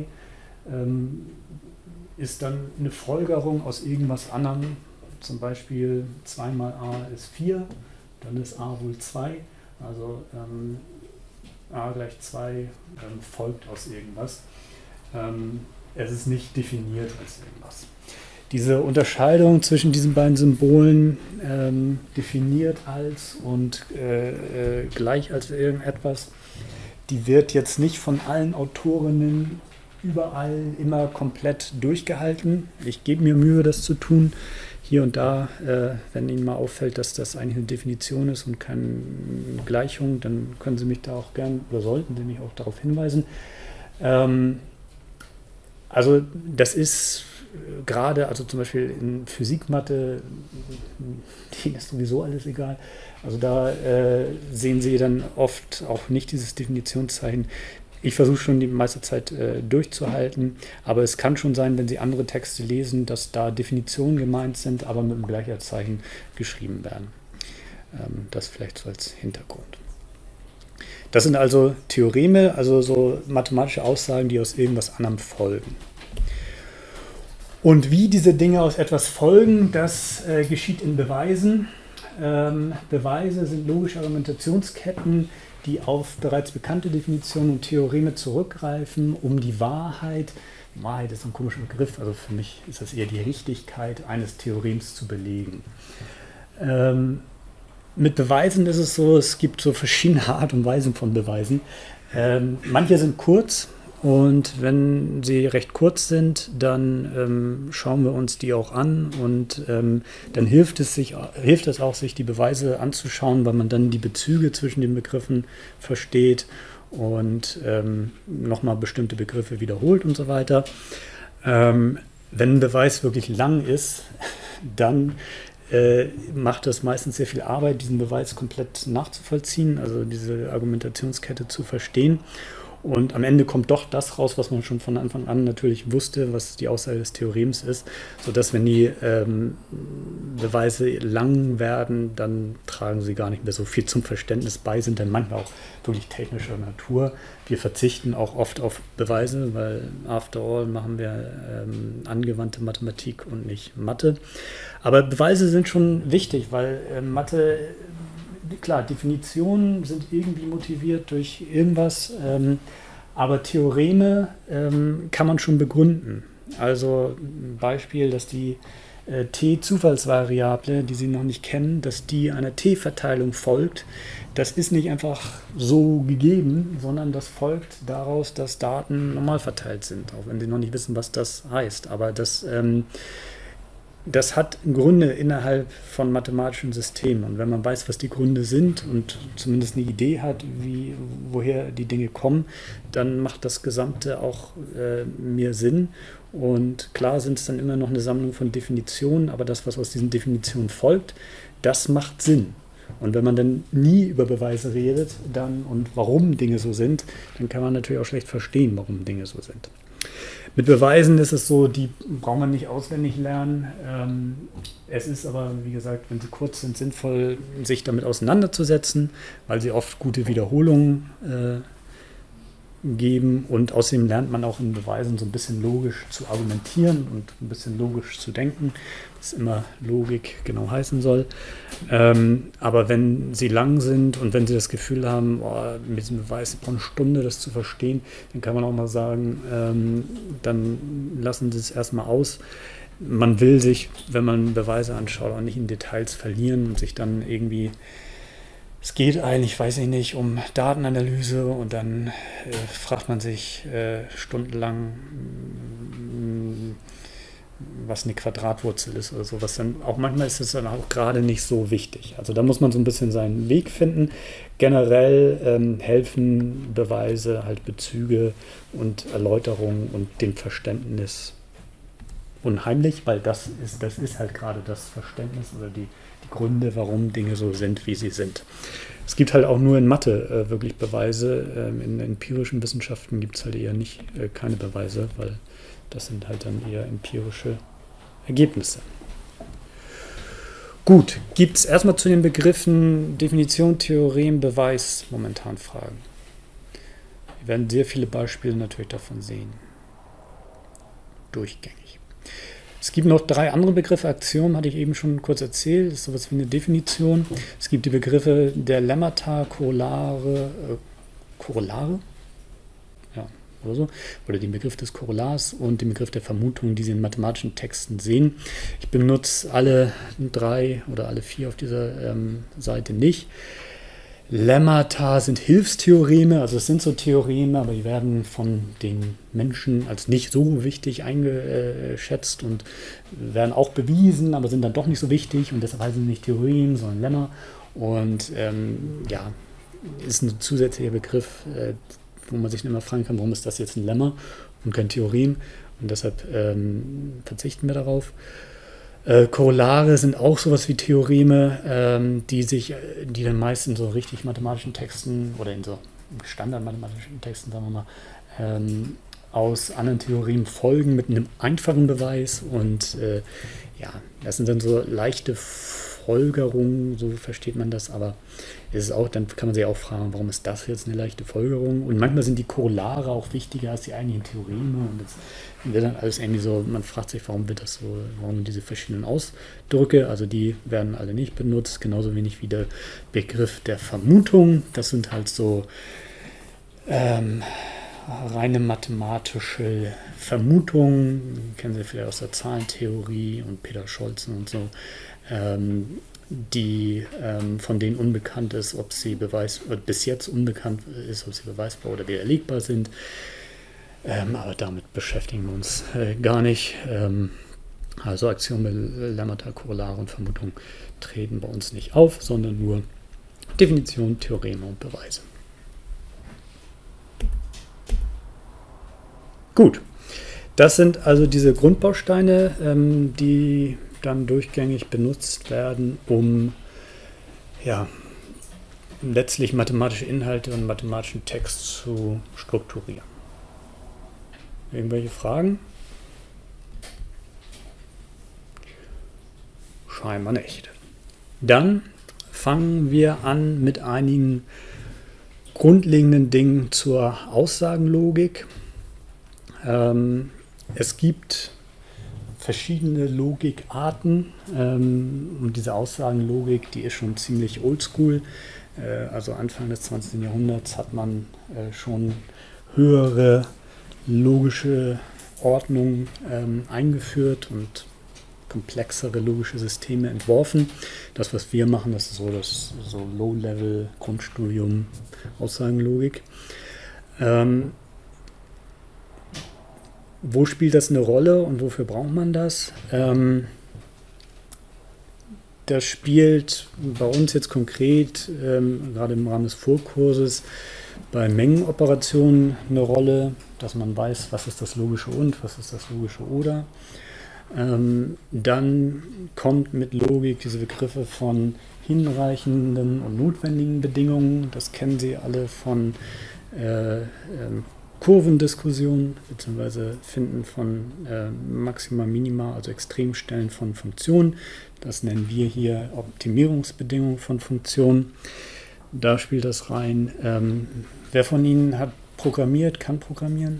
ist dann eine Folgerung aus irgendwas anderem. Zum Beispiel 2 mal a ist 4, dann ist a wohl 2. Also a gleich 2 folgt aus irgendwas. Es ist nicht definiert als irgendwas. Diese Unterscheidung zwischen diesen beiden Symbolen, definiert als und gleich als irgendetwas, die wird jetzt nicht von allen Autorinnen überall immer komplett durchgehalten. Ich gebe mir Mühe, das zu tun. Hier und da, wenn Ihnen mal auffällt, dass das eigentlich eine Definition ist und keine Gleichung, dann können Sie mich da auch gern oder sollten Sie mich auch darauf hinweisen. Also das ist gerade, also zum Beispiel in Physik, Mathe, denen ist sowieso alles egal. Also da sehen Sie dann oft auch nicht dieses Definitionszeichen. Ich versuche schon die meiste Zeit durchzuhalten, aber es kann schon sein, wenn Sie andere Texte lesen, dass da Definitionen gemeint sind, aber mit einem Gleichheitszeichen geschrieben werden. Das vielleicht so als Hintergrund. Das sind also Theoreme, also so mathematische Aussagen, die aus irgendwas anderem folgen. Und wie diese Dinge aus etwas folgen, das geschieht in Beweisen. Beweise sind logische Argumentationsketten, die auf bereits bekannte Definitionen und Theoreme zurückgreifen, um die Wahrheit ist ein komischer Begriff, also für mich ist das eher die Richtigkeit eines Theorems zu belegen. Mit Beweisen ist es so, es gibt so verschiedene Art und Weisen von Beweisen. Manche sind kurz. Und wenn sie recht kurz sind, dann schauen wir uns die auch an und dann hilft es auch, sich die Beweise anzuschauen, weil man dann die Bezüge zwischen den Begriffen versteht und nochmal bestimmte Begriffe wiederholt und so weiter. Wenn ein Beweis wirklich lang ist, dann macht es meistens sehr viel Arbeit, diesen Beweis komplett nachzuvollziehen, also diese Argumentationskette zu verstehen. Und am Ende kommt doch das raus, was man schon von Anfang an natürlich wusste, was die Aussage des Theorems ist, sodass, wenn die Beweise lang werden, dann tragen sie gar nicht mehr so viel zum Verständnis bei, sind dann manchmal auch wirklich technischer Natur. Wir verzichten auch oft auf Beweise, weil after all machen wir angewandte Mathematik und nicht Mathe. Aber Beweise sind schon wichtig, weil Mathe, klar, Definitionen sind irgendwie motiviert durch irgendwas, aber Theoreme kann man schon begründen. Also ein Beispiel, dass die T-Zufallsvariable, die Sie noch nicht kennen, dass die einer T-Verteilung folgt, das ist nicht einfach so gegeben, sondern das folgt daraus, dass Daten normal verteilt sind, auch wenn Sie noch nicht wissen, was das heißt. Aber das hat Gründe innerhalb von mathematischen Systemen. Und wenn man weiß, was die Gründe sind und zumindest eine Idee hat, woher die Dinge kommen, dann macht das Gesamte auch mehr Sinn. Und klar sind es dann immer noch eine Sammlung von Definitionen, aber das, was aus diesen Definitionen folgt, das macht Sinn. Und wenn man dann nie über Beweise redet und warum Dinge so sind, dann kann man natürlich auch schlecht verstehen, warum Dinge so sind. Mit Beweisen ist es so, die braucht man nicht auswendig lernen. Es ist aber, wie gesagt, wenn sie kurz sind, sinnvoll, sich damit auseinanderzusetzen, weil sie oft gute Wiederholungen geben. Und außerdem lernt man auch in Beweisen so ein bisschen logisch zu argumentieren und ein bisschen logisch zu denken, was immer Logik genau heißen soll. Aber wenn sie lang sind und wenn sie das Gefühl haben, mit diesem Beweis braucht eine Stunde, das zu verstehen, dann kann man auch mal sagen, dann lassen Sie es erstmal aus. Man will sich, wenn man Beweise anschaut, auch nicht in Details verlieren und sich dann irgendwie es geht eigentlich, weiß ich nicht, um Datenanalyse und dann fragt man sich stundenlang, was eine Quadratwurzel ist oder sowas. Dann auch manchmal ist es dann auch gerade nicht so wichtig. Also da muss man so ein bisschen seinen Weg finden. Generell helfen Beweise, halt Bezüge und Erläuterungen und dem Verständnis unheimlich, weil das ist halt gerade das Verständnis oder die Gründe, warum Dinge so sind, wie sie sind. Es gibt halt auch nur in Mathe wirklich Beweise. In empirischen Wissenschaften gibt es halt eher nicht keine Beweise, weil das sind halt dann eher empirische Ergebnisse. Gut, gibt es erstmal zu den Begriffen Definition, Theorem, Beweis momentan Fragen? Wir werden sehr viele Beispiele natürlich davon sehen. Durchgängig. Es gibt noch 3 andere Begriffe. Axiom hatte ich eben schon kurz erzählt. Das ist sowas wie eine Definition. Es gibt die Begriffe der Lemmata, Korollare, ja, oder den Begriff des Korollars und den Begriff der Vermutung, die Sie in mathematischen Texten sehen. Ich benutze alle 3 oder alle 4 auf dieser Seite nicht. Lemmata sind Hilfstheoreme, also es sind so Theoreme, aber die werden von den Menschen als nicht so wichtig eingeschätzt und werden auch bewiesen, aber sind dann doch nicht so wichtig und deshalb heißen sie nicht Theorem, sondern Lemma. Und ja, ist ein zusätzlicher Begriff, wo man sich nicht immer fragen kann, warum ist das jetzt ein Lemma und kein Theorem, und deshalb verzichten wir darauf. Korollare sind auch sowas wie Theoreme, die dann meist in so richtig mathematischen Texten oder in so standardmathematischen Texten, sagen wir mal, aus anderen Theoremen folgen mit einem einfachen Beweis, und ja, das sind dann so leichte Folgerungen, so versteht man das, aber es ist auch, dann kann man sich auch fragen, warum ist das jetzt eine leichte Folgerung? Und manchmal sind die Korollare auch wichtiger als die eigentlichen Theoreme, und das wird dann alles irgendwie so, man fragt sich, warum wird das so, warum diese verschiedenen Ausdrücke, also die werden alle nicht benutzt, genauso wenig wie der Begriff der Vermutung. Das sind halt so reine mathematische Vermutungen, kennen Sie vielleicht aus der Zahlentheorie und Peter Scholzen und so, die von denen unbekannt ist, ob sie bis jetzt unbekannt ist, ob sie beweisbar oder widerlegbar sind. Aber damit beschäftigen wir uns gar nicht. Also Axiome, Lemmata, Korollare und Vermutung treten bei uns nicht auf, sondern nur Definition, Theoreme und Beweise. Gut, das sind also diese Grundbausteine, die dann durchgängig benutzt werden, um ja, letztlich mathematische Inhalte und mathematischen Text zu strukturieren. Irgendwelche Fragen? Scheinbar nicht. Dann fangen wir an mit einigen grundlegenden Dingen zur Aussagenlogik. Es gibt verschiedene Logikarten, und diese Aussagenlogik, die ist schon ziemlich oldschool. Also Anfang des 20. Jahrhunderts hat man schon höhere logische Ordnung eingeführt und komplexere logische Systeme entworfen. Das, was wir machen, das ist so das Low-Level Grundstudium Aussagenlogik. Wo spielt das eine Rolle und wofür braucht man das? Das spielt bei uns jetzt konkret, gerade im Rahmen des Vorkurses, bei Mengenoperationen eine Rolle, dass man weiß, was ist das logische und, was ist das logische oder. Dann kommt mit Logik diese Begriffe von hinreichenden und notwendigen Bedingungen. Das kennen Sie alle von Kurvendiskussion bzw. Finden von Maxima, Minima, also Extremstellen von Funktionen. Das nennen wir hier Optimierungsbedingungen von Funktionen. Da spielt das rein. Wer von Ihnen hat programmiert, kann programmieren?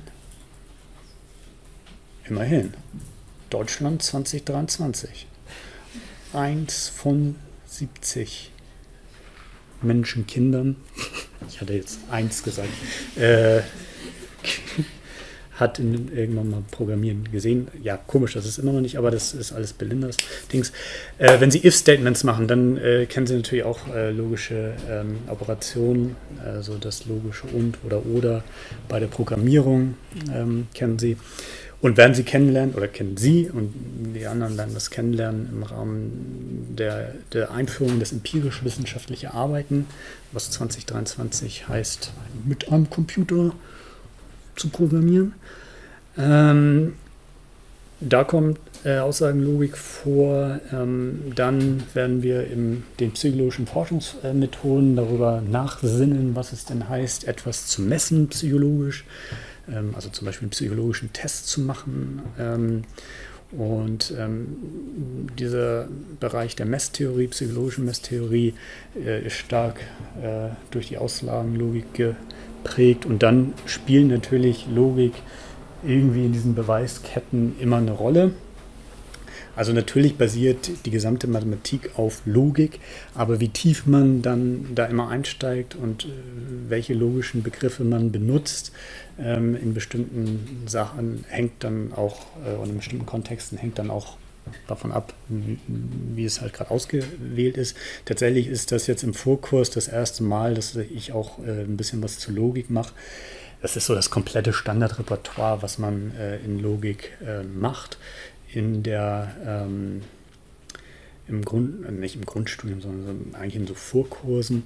Immerhin. Deutschland 2023. 1 von 70 Menschenkindern. Ich hatte jetzt 1 gesagt. hat irgendwann mal Programmieren gesehen. Ja, komisch, das ist immer noch nicht, aber das ist alles Belindas Dings. Wenn Sie if-Statements machen, dann kennen Sie natürlich auch logische Operationen, also das logische und oder bei der Programmierung kennen Sie. Und werden Sie kennenlernen, oder kennen Sie und die anderen werden das kennenlernen im Rahmen der Einführung des empirisch-wissenschaftlichen Arbeiten, was 2023 heißt, mit einem Computer zu programmieren. Da kommt Aussagenlogik vor. Dann werden wir in den psychologischen Forschungsmethoden darüber nachsinnen, was es denn heißt, etwas zu messen psychologisch. Also zum Beispiel einen psychologischen Test zu machen. Dieser Bereich der Messtheorie, psychologischen Messtheorie, ist stark durch die Aussagenlogik geprägt. Und dann spielt natürlich Logik irgendwie in diesen Beweisketten immer eine Rolle. Also natürlich basiert die gesamte Mathematik auf Logik, aber wie tief man dann da immer einsteigt und welche logischen Begriffe man benutzt, in bestimmten Sachen hängt dann auch, oder in bestimmten Kontexten hängt dann auch davon ab, wie es halt gerade ausgewählt ist. Tatsächlich ist das jetzt im Vorkurs das erste Mal, dass ich auch ein bisschen was zur Logik mache. Das ist so das komplette Standardrepertoire, was man in Logik macht. Nicht im Grundstudium, sondern eigentlich in so Vorkursen.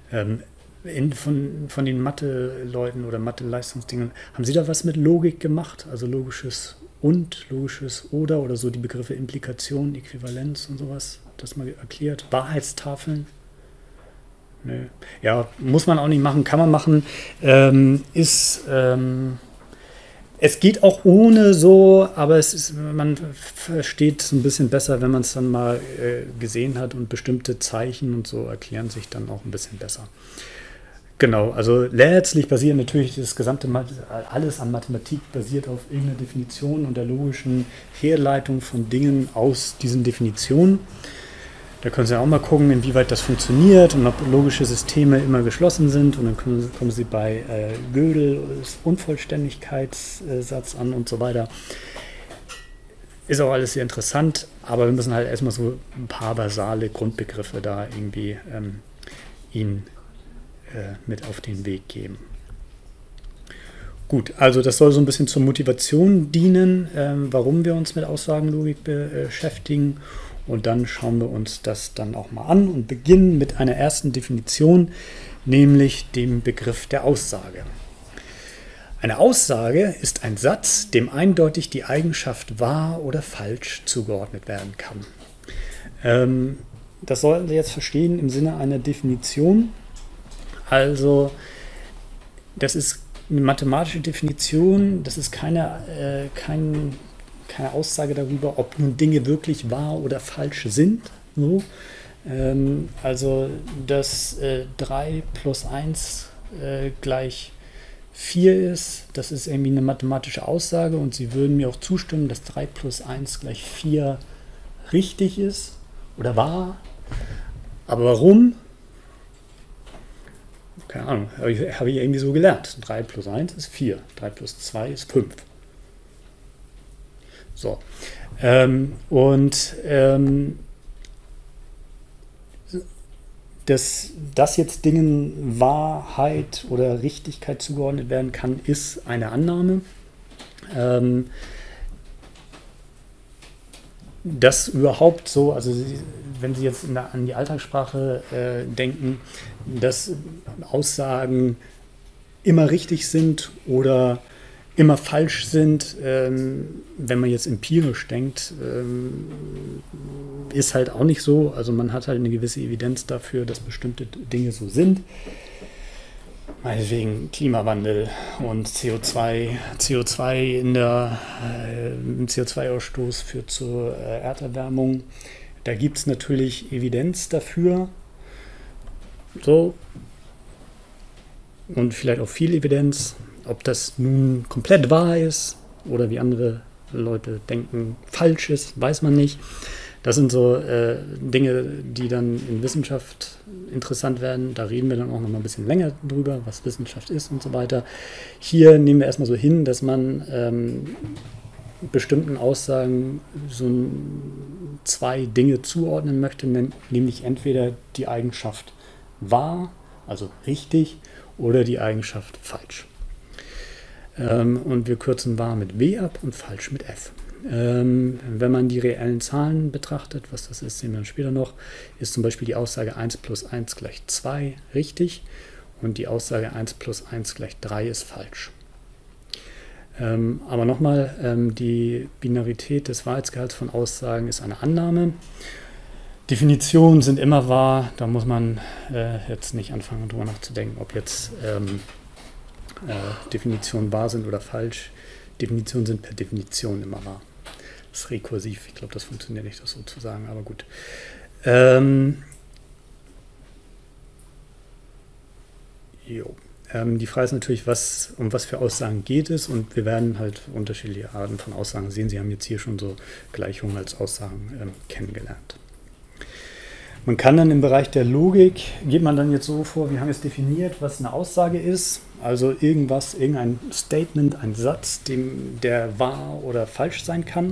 Von den Mathe-Leuten oder Mathe-Leistungsdingen, haben Sie da was mit Logik gemacht? Also logisches und, logisches oder so die Begriffe Implikation, Äquivalenz und sowas? Das mal erklärt? Wahrheitstafeln? Nö. Ja, muss man auch nicht machen, kann man machen. Es geht auch ohne so, aber man versteht es ein bisschen besser, wenn man es dann mal gesehen hat und bestimmte Zeichen und so erklären sich dann auch ein bisschen besser. Genau, also letztlich basiert natürlich das gesamte, alles an Mathematik basiert auf irgendeiner Definition und der logischen Herleitung von Dingen aus diesen Definitionen. Da können Sie auch mal gucken, inwieweit das funktioniert und ob logische Systeme immer geschlossen sind. Und dann kommen Sie bei Gödels Unvollständigkeitssatz an und so weiter. Ist auch alles sehr interessant, aber wir müssen halt erstmal so ein paar basale Grundbegriffe da irgendwie Ihnen mit auf den Weg geben. Gut, also das soll so ein bisschen zur Motivation dienen, warum wir uns mit Aussagenlogik beschäftigen. Und dann schauen wir uns das dann auch mal an und beginnen mit einer ersten Definition, nämlich dem Begriff der Aussage. Eine Aussage ist ein Satz, dem eindeutig die Eigenschaft wahr oder falsch zugeordnet werden kann. Das sollten Sie jetzt verstehen im Sinne einer Definition. Also, das ist eine mathematische Definition, das ist keine Aussage darüber, ob nun Dinge wirklich wahr oder falsch sind. So. Also, dass 3 plus 1 gleich 4 ist, das ist irgendwie eine mathematische Aussage und Sie würden mir auch zustimmen, dass 3 plus 1 gleich 4 richtig ist oder wahr. Aber warum? Keine Ahnung, habe ich irgendwie so gelernt. 3 plus 1 ist 4, 3 plus 2 ist 5. So, dass jetzt Dingen Wahrheit oder Richtigkeit zugeordnet werden kann, ist eine Annahme. Das überhaupt so, also wenn Sie jetzt an die Alltagssprache denken, dass Aussagen immer richtig sind oder immer falsch sind, wenn man jetzt empirisch denkt, ist halt auch nicht so. Also man hat halt eine gewisse Evidenz dafür, dass bestimmte Dinge so sind. Meinetwegen Klimawandel und CO2-Ausstoß führt zur Erderwärmung. Da gibt es natürlich Evidenz dafür. So. Und vielleicht auch viel Evidenz. Ob das nun komplett wahr ist oder wie andere Leute denken, falsch ist, weiß man nicht. Das sind so Dinge, die dann in Wissenschaft interessant werden. Da reden wir dann auch noch mal ein bisschen länger drüber, was Wissenschaft ist und so weiter. Hier nehmen wir erstmal so hin, dass man bestimmten Aussagen so zwei Dinge zuordnen möchte, nämlich entweder die Eigenschaft wahr, also richtig, oder die Eigenschaft falsch. Und wir kürzen wahr mit W ab und falsch mit F. Wenn man die reellen Zahlen betrachtet, was das ist, sehen wir dann später noch, ist zum Beispiel die Aussage 1 plus 1 gleich 2 richtig und die Aussage 1 plus 1 gleich 3 ist falsch. Aber nochmal, die Binarität des Wahrheitsgehalts von Aussagen ist eine Annahme. Definitionen sind immer wahr, da muss man jetzt nicht anfangen, darüber nachzudenken, ob jetzt Definitionen wahr sind oder falsch. Definitionen sind per Definition immer wahr. Das ist rekursiv, ich glaube, das funktioniert nicht, das so zu sagen, aber gut. Die Frage ist natürlich, um was für Aussagen geht es, und wir werden halt unterschiedliche Arten von Aussagen sehen. Sie haben jetzt hier schon so Gleichungen als Aussagen kennengelernt. Man kann dann im Bereich der Logik, geht man dann jetzt so vor, wir haben jetzt definiert, was eine Aussage ist, also irgendein Statement, ein Satz, der wahr oder falsch sein kann.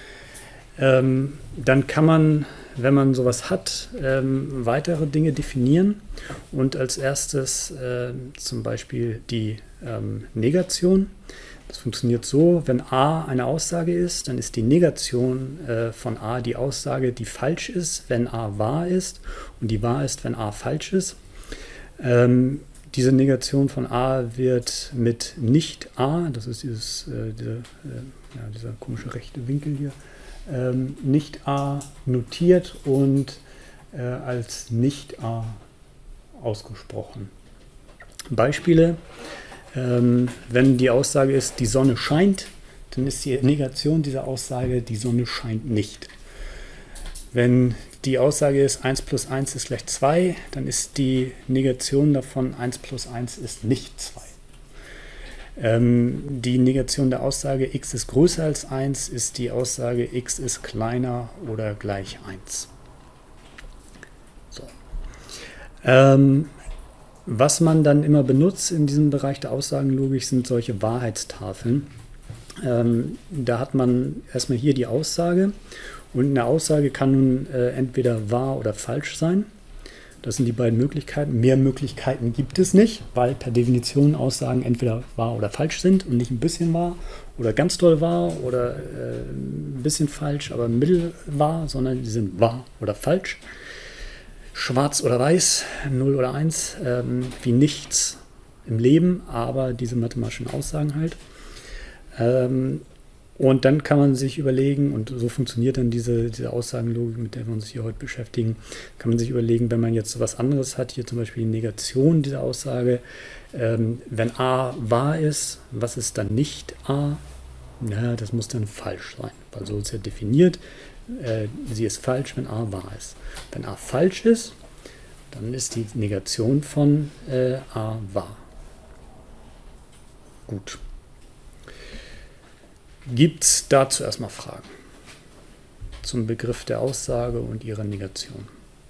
Dann kann man, wenn man sowas hat, weitere Dinge definieren und als erstes zum Beispiel die Negation. Das funktioniert so, wenn A eine Aussage ist, dann ist die Negation von A die Aussage, die falsch ist, wenn A wahr ist, und die wahr ist, wenn A falsch ist. Diese Negation von A wird mit nicht A, das ist dieser komische rechte Winkel hier, nicht A notiert und als nicht A ausgesprochen. Beispiele: Wenn die Aussage ist, die Sonne scheint, dann ist die Negation dieser Aussage, die Sonne scheint nicht. Wenn die Aussage ist, 1 plus 1 ist gleich 2, dann ist die Negation davon, 1 plus 1 ist nicht 2. Die Negation der Aussage, x ist größer als 1, ist die Aussage, x ist kleiner oder gleich 1. So. Was man dann immer benutzt in diesem Bereich der Aussagenlogik, sind solche Wahrheitstafeln. Da hat man erstmal hier die Aussage, und eine Aussage kann nun entweder wahr oder falsch sein. Das sind die beiden Möglichkeiten. Mehr Möglichkeiten gibt es nicht, weil per Definition Aussagen entweder wahr oder falsch sind und nicht ein bisschen wahr oder ganz doll wahr oder ein bisschen falsch, aber mittelwahr, sondern die sind wahr oder falsch. Schwarz oder weiß, 0 oder 1, wie nichts im Leben, aber diese mathematischen Aussagen halt. Und dann kann man sich überlegen, und so funktioniert dann diese Aussagenlogik, mit der wir uns hier heute beschäftigen, kann man sich überlegen, wenn man jetzt was anderes hat, hier zum Beispiel die Negation dieser Aussage, wenn A wahr ist, was ist dann nicht A? Na, das muss dann falsch sein, weil so ist ja definiert, sie ist falsch, wenn A wahr ist. Wenn A falsch ist, dann ist die Negation von A wahr. Gut. Gibt es dazu erstmal Fragen zum Begriff der Aussage und ihrer Negation?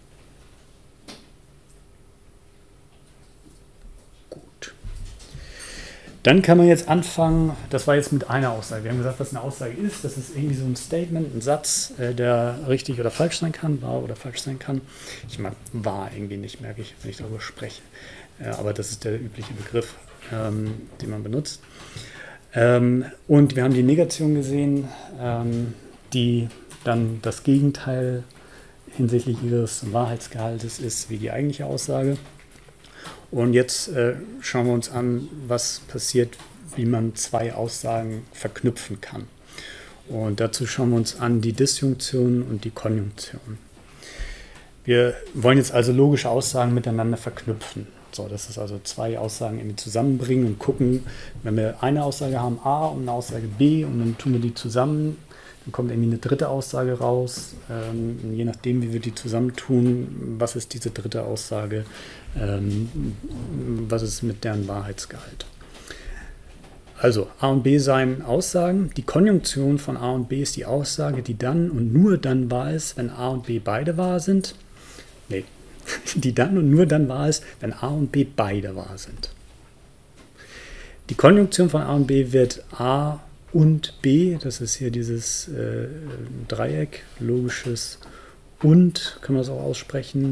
Gut. Dann kann man jetzt anfangen, das war jetzt mit einer Aussage. Wir haben gesagt, was eine Aussage ist. Das ist irgendwie so ein Statement, ein Satz, der richtig oder falsch sein kann, wahr oder falsch sein kann. Ich mag wahr irgendwie nicht, merke ich, wenn ich darüber spreche. Aber das ist der übliche Begriff, den man benutzt. Und wir haben die Negation gesehen, die dann das Gegenteil hinsichtlich ihres Wahrheitsgehaltes ist wie die eigentliche Aussage. Und jetzt schauen wir uns an, was passiert, wie man zwei Aussagen verknüpfen kann. Und dazu schauen wir uns an die Disjunktion und die Konjunktion. Wir wollen jetzt also logische Aussagen miteinander verknüpfen. So, das ist also zwei Aussagen irgendwie zusammenbringen und gucken, wenn wir eine Aussage haben A und eine Aussage B und dann tun wir die zusammen, dann kommt irgendwie eine dritte Aussage raus. Je nachdem, wie wir die zusammentun, was ist diese dritte Aussage, was ist mit deren Wahrheitsgehalt. Also A und B seien Aussagen. Die Konjunktion von A und B ist die Aussage, die dann und nur dann wahr ist, wenn A und B beide wahr sind. Nee, die dann und nur dann wahr ist, wenn A und B beide wahr sind. Die Konjunktion von A und B wird A und B, das ist hier dieses Dreieck, logisches und, kann man das auch aussprechen.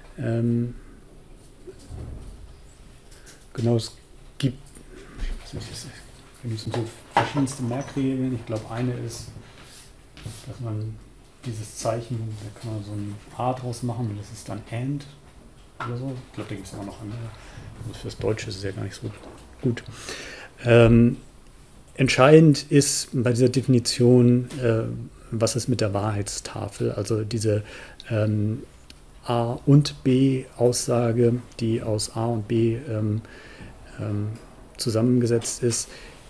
Genau, es gibt, ich weiß nicht, es sind so verschiedenste Merkregeln. Ich glaube, eine ist, dass man dieses Zeichen, da kann man so ein A draus machen und das ist dann AND oder so. Ich glaube, da gibt es auch noch andere. Also fürs Deutsche ist es ja gar nicht so gut. Entscheidend ist bei dieser Definition, was ist mit der Wahrheitstafel, also diese A und B Aussage, die aus A und B zusammengesetzt ist.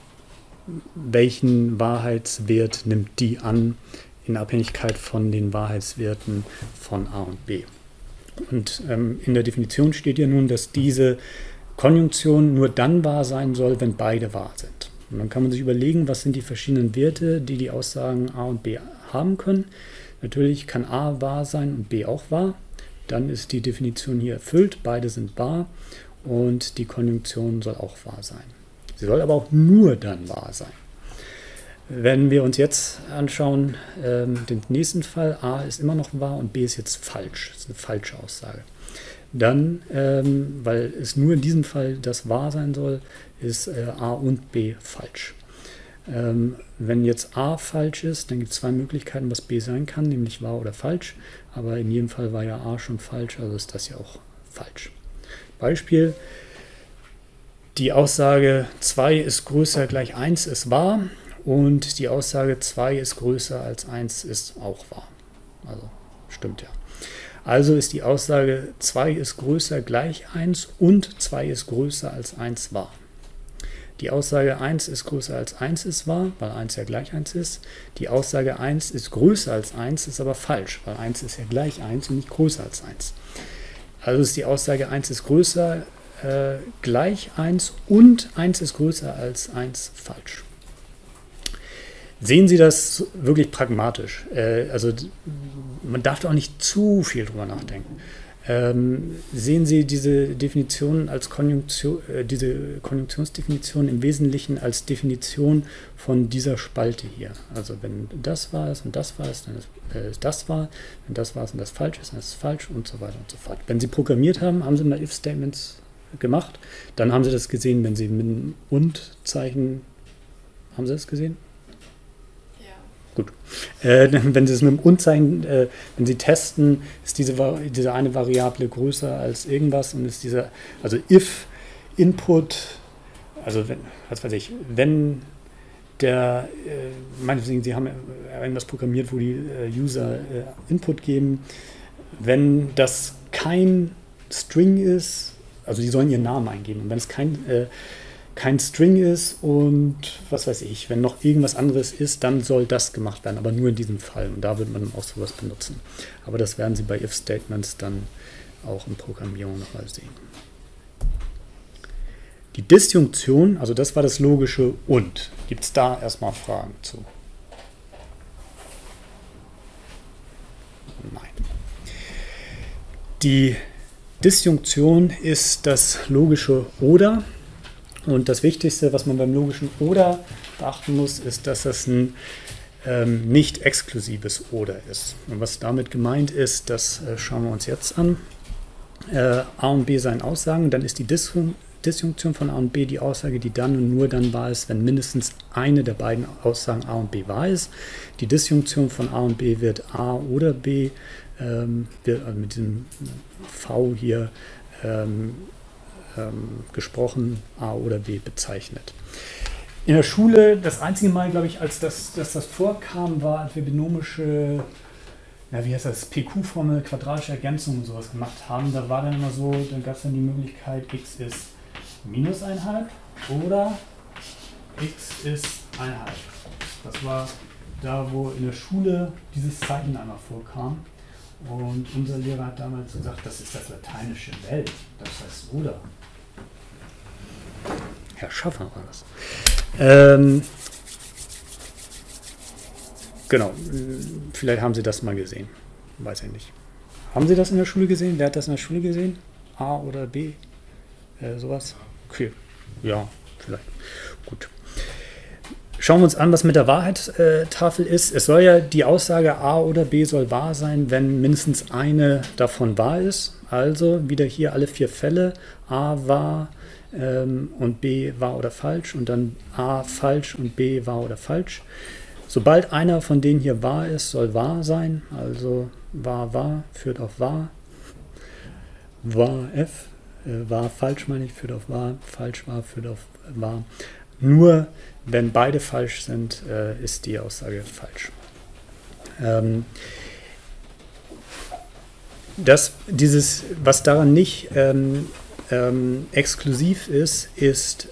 Welchen Wahrheitswert nimmt die an in Abhängigkeit von den Wahrheitswerten von A und B? Und in der Definition steht ja nun, dass diese Konjunktion nur dann wahr sein soll, wenn beide wahr sind. Und dann kann man sich überlegen, was sind die verschiedenen Werte, die die Aussagen A und B haben können. Natürlich kann A wahr sein und B auch wahr. Dann ist die Definition hier erfüllt, beide sind wahr und die Konjunktion soll auch wahr sein. Sie soll aber auch nur dann wahr sein. Wenn wir uns jetzt anschauen, den nächsten Fall, A ist immer noch wahr und B ist jetzt falsch. Das ist eine falsche Aussage. Dann, weil es nur in diesem Fall das wahr sein soll, ist A und B falsch. Wenn jetzt A falsch ist, dann gibt es zwei Möglichkeiten, was B sein kann, nämlich wahr oder falsch. Aber in jedem Fall war ja A schon falsch, also ist das ja auch falsch. Beispiel, die Aussage 2 ist größer gleich 1 ist wahr und die Aussage 2 ist größer als 1 ist auch wahr. Also stimmt ja. Also ist die Aussage 2 ist größer gleich 1 und 2 ist größer als 1 wahr. Die Aussage 1 ist größer als 1 ist wahr, weil 1 ja gleich 1 ist. Die Aussage 1 ist größer als 1 ist aber falsch, weil 1 ist ja gleich 1 und nicht größer als 1. Also ist die Aussage 1 ist größer gleich 1 und 1 ist größer als 1 falsch. Sehen Sie das wirklich pragmatisch? Also man darf da auch nicht zu viel drüber nachdenken. Sehen Sie diese Definition als diese Konjunktionsdefinition im Wesentlichen als Definition von dieser Spalte hier. Also wenn das wahr ist und das wahr ist, dann ist das wahr. Wenn das wahr ist und das falsch ist, dann ist es falsch und so weiter und so fort. Wenn Sie programmiert haben, haben Sie mal if-Statements gemacht. Dann haben Sie das gesehen, wenn Sie mit einem und-Zeichen, haben Sie das gesehen? Gut. Wenn Sie es mit dem Und-Zeichen, wenn Sie testen, ist diese eine Variable größer als irgendwas und ist dieser, also if Input, also wenn, was weiß ich, wenn der, meinetwegen, Sie haben irgendwas programmiert, wo die User Input geben, wenn das kein String ist, also die sollen ihren Namen eingeben und wenn es kein String ist und was weiß ich, wenn noch irgendwas anderes ist, dann soll das gemacht werden, aber nur in diesem Fall. Und da wird man auch sowas benutzen. Aber das werden Sie bei if-Statements dann auch in Programmierung nochmal sehen. Die Disjunktion, also das war das logische und. Gibt es da erstmal Fragen zu? Nein. Die Disjunktion ist das logische oder. Und das Wichtigste, was man beim logischen Oder beachten muss, ist, dass das ein nicht exklusives Oder ist. Und was damit gemeint ist, das schauen wir uns jetzt an. A und B seien Aussagen, dann ist die Disjunktion von A und B die Aussage, die dann und nur dann wahr ist, wenn mindestens eine der beiden Aussagen A und B wahr ist. Die Disjunktion von A und B wird A oder B, wird also mit diesem V hier gesprochen, A oder B bezeichnet. In der Schule, das einzige Mal, glaube ich, als das vorkam, war, als wir binomische, wie heißt das, PQ-Formel, quadratische Ergänzung und sowas gemacht haben. Da war dann immer so, dann gab es dann die Möglichkeit, x ist minus 1/2 oder x ist 1/2. Das war da, wo in der Schule dieses Zeichen einmal vorkam. Und unser Lehrer hat damals gesagt, das ist das lateinische Welt, das heißt oder. Herr Schaffer war das. Genau, vielleicht haben Sie das mal gesehen. Weiß ich nicht. Haben Sie das in der Schule gesehen? Wer hat das in der Schule gesehen? A oder B? Sowas? Okay, ja, vielleicht. Gut. Schauen wir uns an, was mit der Wahrheitstafel ist. Es soll ja die Aussage A oder B soll wahr sein, wenn mindestens eine davon wahr ist. Also wieder hier alle 4 Fälle. A wahr und B wahr oder falsch und dann A falsch und B wahr oder falsch. Sobald einer von denen hier wahr ist, soll wahr sein. Also wahr führt auf wahr. Wahr F. Wahr falsch meine ich, führt auf wahr. Falsch wahr führt auf wahr. Nur wenn beide falsch sind, ist die Aussage falsch. Was daran nicht exklusiv ist, ist,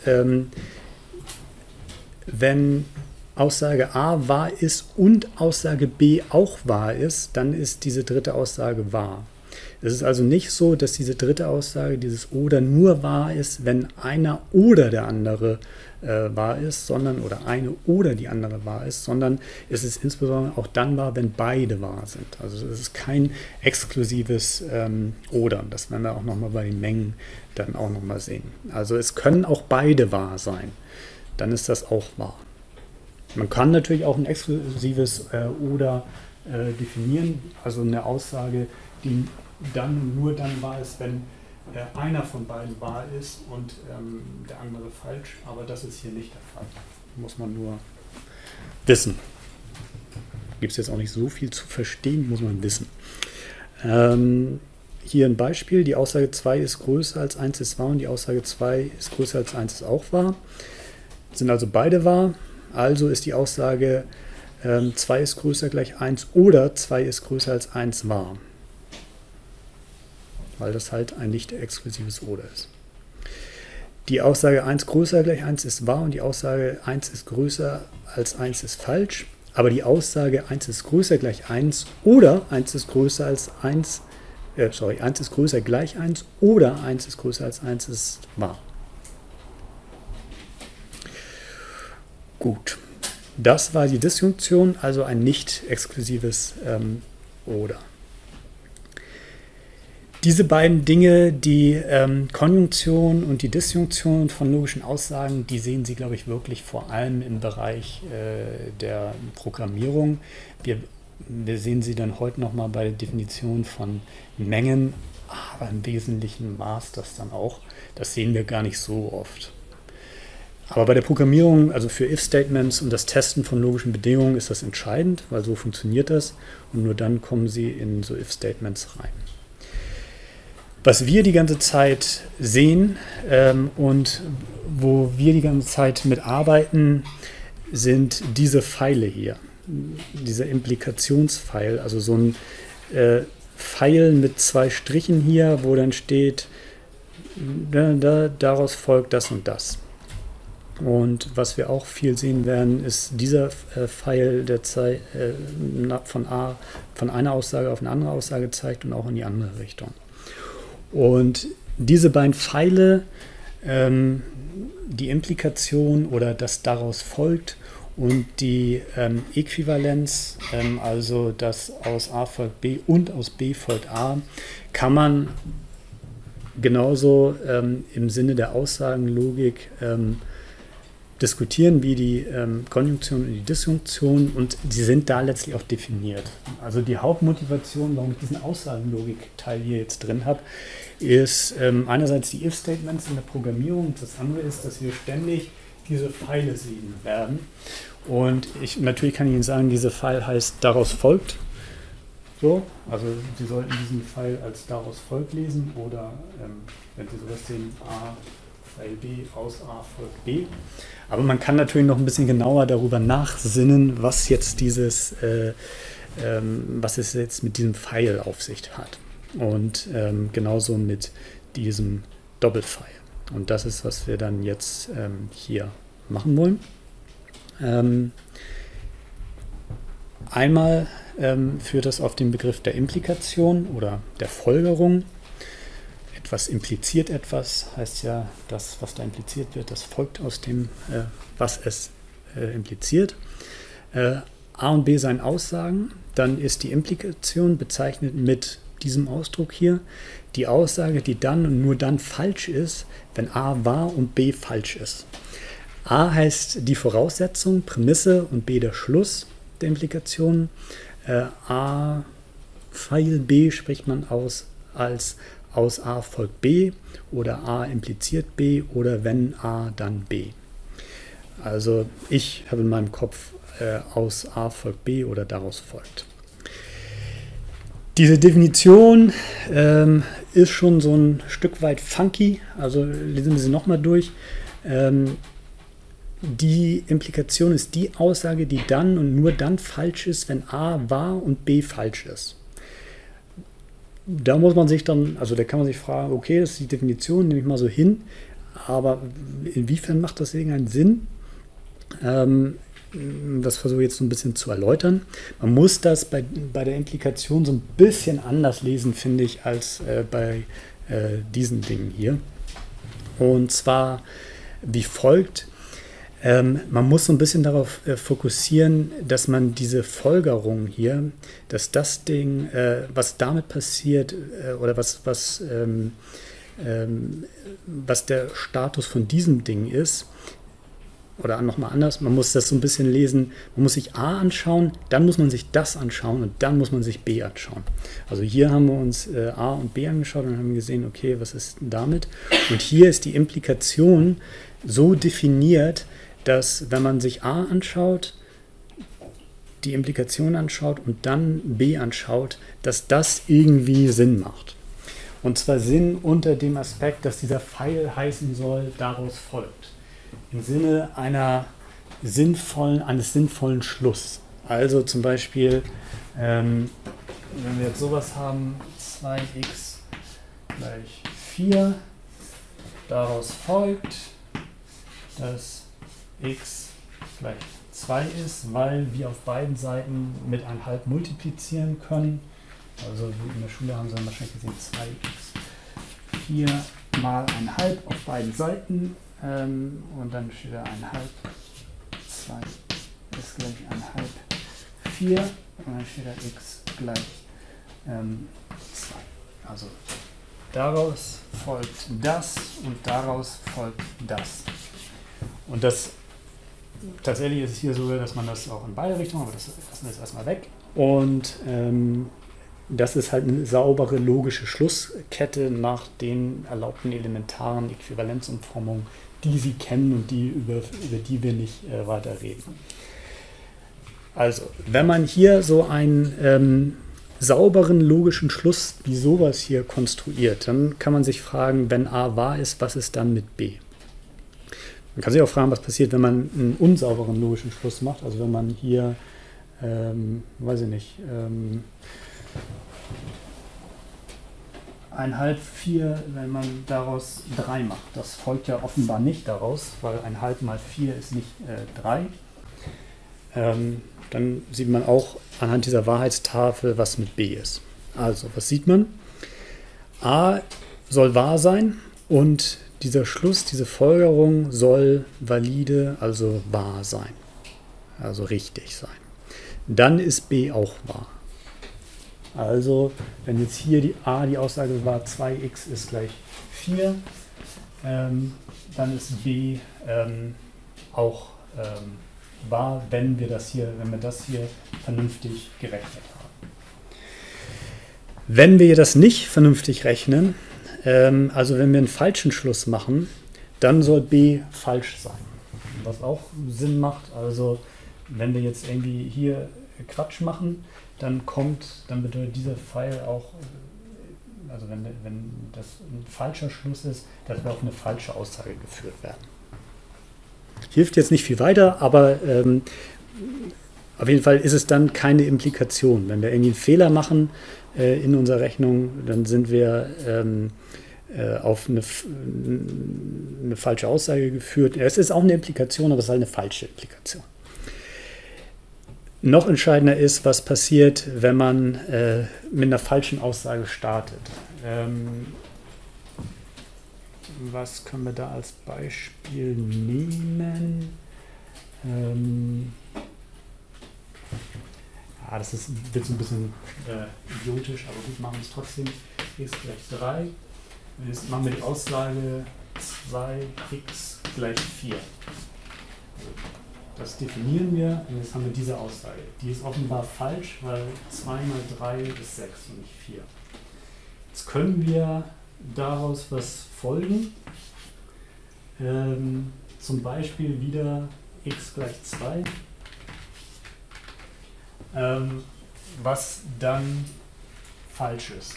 wenn Aussage A wahr ist und Aussage B auch wahr ist, dann ist diese dritte Aussage wahr. Es ist also nicht so, dass diese dritte Aussage, dieses oder nur wahr ist, wenn einer oder der andere wahr ist, sondern oder eine oder die andere wahr ist, sondern es ist insbesondere auch dann wahr, wenn beide wahr sind. Also es ist kein exklusives oder. Das werden wir auch nochmal bei den Mengen dann auch nochmal sehen. Also es können auch beide wahr sein. Dann ist das auch wahr. Man kann natürlich auch ein exklusives oder definieren, also eine Aussage, die dann nur dann wahr ist, wenn einer von beiden wahr ist und der andere falsch, aber das ist hier nicht der Fall. Muss man nur wissen. Gibt es jetzt auch nicht so viel zu verstehen, muss man wissen. Hier ein Beispiel, die Aussage 2 ist größer als 1 ist wahr und die Aussage 2 ist größer als 1 ist auch wahr. Sind also beide wahr, also ist die Aussage 2 ist größer gleich 1 oder 2 ist größer als 1 wahr. Weil das halt ein nicht exklusives Oder ist. Die Aussage 1 größer gleich 1 ist wahr und die Aussage 1 ist größer als 1 ist falsch, aber die Aussage 1 ist größer gleich 1 oder 1 ist größer als 1, 1 ist größer gleich 1 oder 1 ist größer als 1 ist wahr. Gut, das war die Disjunktion, also ein nicht exklusives Oder. Diese beiden Dinge, die Konjunktion und die Disjunktion von logischen Aussagen, die sehen Sie, glaube ich, wirklich vor allem im Bereich der Programmierung. Wir sehen sie dann heute nochmal bei der Definition von Mengen, aber im wesentlichen Maß das dann auch. Das sehen wir gar nicht so oft. Aber bei der Programmierung, also für If-Statements und das Testen von logischen Bedingungen ist das entscheidend, weil so funktioniert das und nur dann kommen Sie in so If-Statements rein. Was wir die ganze Zeit sehen und wo wir die ganze Zeit mitarbeiten, sind diese Pfeile hier. Dieser Implikationspfeil, also so ein Pfeil mit 2 Strichen hier, wo dann steht, daraus folgt das und das. Und was wir auch viel sehen werden, ist dieser Pfeil, der von einer Aussage auf eine andere Aussage zeigt und auch in die andere Richtung. Und diese beiden Pfeile, die Implikation oder das daraus folgt und die Äquivalenz, also dass aus A folgt B und aus B folgt A, kann man genauso im Sinne der Aussagenlogik diskutieren wie die Konjunktion und die Disjunktion und sie sind da letztlich auch definiert. Also die Hauptmotivation, warum ich diesen Aussagenlogik-Teil hier jetzt drin habe, ist einerseits die If-Statements in der Programmierung. Das andere ist, dass wir ständig diese Pfeile sehen werden. Und natürlich kann ich Ihnen sagen, diese Pfeil heißt daraus folgt. So, also Sie sollten diesen Pfeil als daraus folgt lesen oder wenn Sie sowas sehen, A Pfeil B aus A folgt B. Aber man kann natürlich noch ein bisschen genauer darüber nachsinnen, was jetzt was es jetzt mit diesem Pfeil auf sich hat. Und genauso mit diesem Doppelpfeil. Und das ist, was wir dann jetzt hier machen wollen. Einmal führt das auf den Begriff der Implikation oder der Folgerung. etwas impliziert etwas, heißt ja, das, was da impliziert wird, das folgt aus dem, was es impliziert. A und B seien Aussagen, dann ist die Implikation bezeichnet mit diesem Ausdruck hier. Die Aussage, die dann und nur dann falsch ist, wenn A wahr und B falsch ist. A heißt die Voraussetzung, Prämisse und B der Schluss der Implikation. A Pfeil B spricht man aus als aus A folgt B oder A impliziert B oder wenn A, dann B. Also ich habe in meinem Kopf aus A folgt B oder daraus folgt. Diese Definition ist schon so ein Stück weit funky, also lesen wir sie nochmal durch. Die Implikation ist die Aussage, die dann und nur dann falsch ist, wenn A wahr und B falsch ist. Da muss man sich dann, also da kann man sich fragen, okay, das ist die Definition, nehme ich mal so hin, aber inwiefern macht das irgendeinen Sinn? Das versuche ich jetzt so ein bisschen zu erläutern. Man muss das bei der Implikation so ein bisschen anders lesen, finde ich, als bei diesen Dingen hier. Und zwar wie folgt. Man muss so ein bisschen darauf fokussieren, dass man diese Folgerung hier, dass das Ding, was damit passiert oder was der Status von diesem Ding ist, oder nochmal anders, man muss das so ein bisschen lesen, man muss sich A anschauen, dann muss man sich das anschauen und dann muss man sich B anschauen. Also hier haben wir uns A und B angeschaut und haben gesehen, okay, was ist denn damit? Und hier ist die Implikation so definiert, dass wenn man sich A anschaut, die Implikation anschaut und dann B anschaut, dass das irgendwie Sinn macht. Und zwar Sinn unter dem Aspekt, dass dieser Pfeil heißen soll, daraus folgt. Im Sinne eines sinnvollen Schluss. Also zum Beispiel, wenn wir jetzt sowas haben, 2x gleich 4, daraus folgt, dass x gleich 2 ist, weil wir auf beiden Seiten mit 1,5 multiplizieren können. Also in der Schule haben sie dann wahrscheinlich gesehen 2x 4 mal 1,5 auf beiden Seiten und dann steht da 1,5, 2 ist gleich 1,5, 4 und dann steht da x gleich 2. Also daraus folgt das und daraus folgt das. Und das tatsächlich ist es hier so, dass man das auch in beide Richtungen, aber das lassen wir jetzt erstmal weg. Und das ist halt eine saubere logische Schlusskette nach den erlaubten elementaren Äquivalenzumformungen, die Sie kennen und über die wir nicht weiter reden. Also, wenn man hier so einen sauberen logischen Schluss wie sowas hier konstruiert, dann kann man sich fragen, wenn A wahr ist, was ist dann mit B? Man kann sich auch fragen, was passiert, wenn man einen unsauberen logischen Schluss macht. Also wenn man hier, weiß ich nicht, 1,5, 4, wenn man daraus 3 macht. Das folgt ja offenbar nicht daraus, weil 1,5 mal 4 ist nicht 3. Dann sieht man auch anhand dieser Wahrheitstafel, was mit B ist. Also, was sieht man? A soll wahr sein und dieser Schluss, diese Folgerung soll valide, also wahr sein, also richtig sein. Dann ist B auch wahr. Also, wenn jetzt hier die Aussage war, 2x ist gleich 4, dann ist B auch wahr, wenn wir das hier vernünftig gerechnet haben. Wenn wir das nicht vernünftig rechnen, also wenn wir einen falschen Schluss machen, dann soll B falsch sein. Was auch Sinn macht, also wenn wir jetzt irgendwie hier Quatsch machen, dann bedeutet dieser Pfeil auch, also wenn das ein falscher Schluss ist, dass wir auf eine falsche Aussage geführt werden. Hilft jetzt nicht viel weiter, aber auf jeden Fall ist es dann keine Implikation. Wenn wir irgendwie einen Fehler machen in unserer Rechnung, dann sind wir auf eine falsche Aussage geführt. Es ist auch eine Implikation, aber es ist halt eine falsche Implikation. Noch entscheidender ist, was passiert, wenn man mit einer falschen Aussage startet. Was können wir da als Beispiel nehmen? Ja, das wird so ein bisschen idiotisch, aber gut, machen wir es trotzdem. X gleich 3. Jetzt machen wir die Aussage 2x gleich 4. Das definieren wir und jetzt haben wir diese Aussage. Die ist offenbar falsch, weil 2 mal 3 ist 6 und nicht 4. Jetzt können wir daraus was folgen. Zum Beispiel wieder x gleich 2. Was dann falsch ist.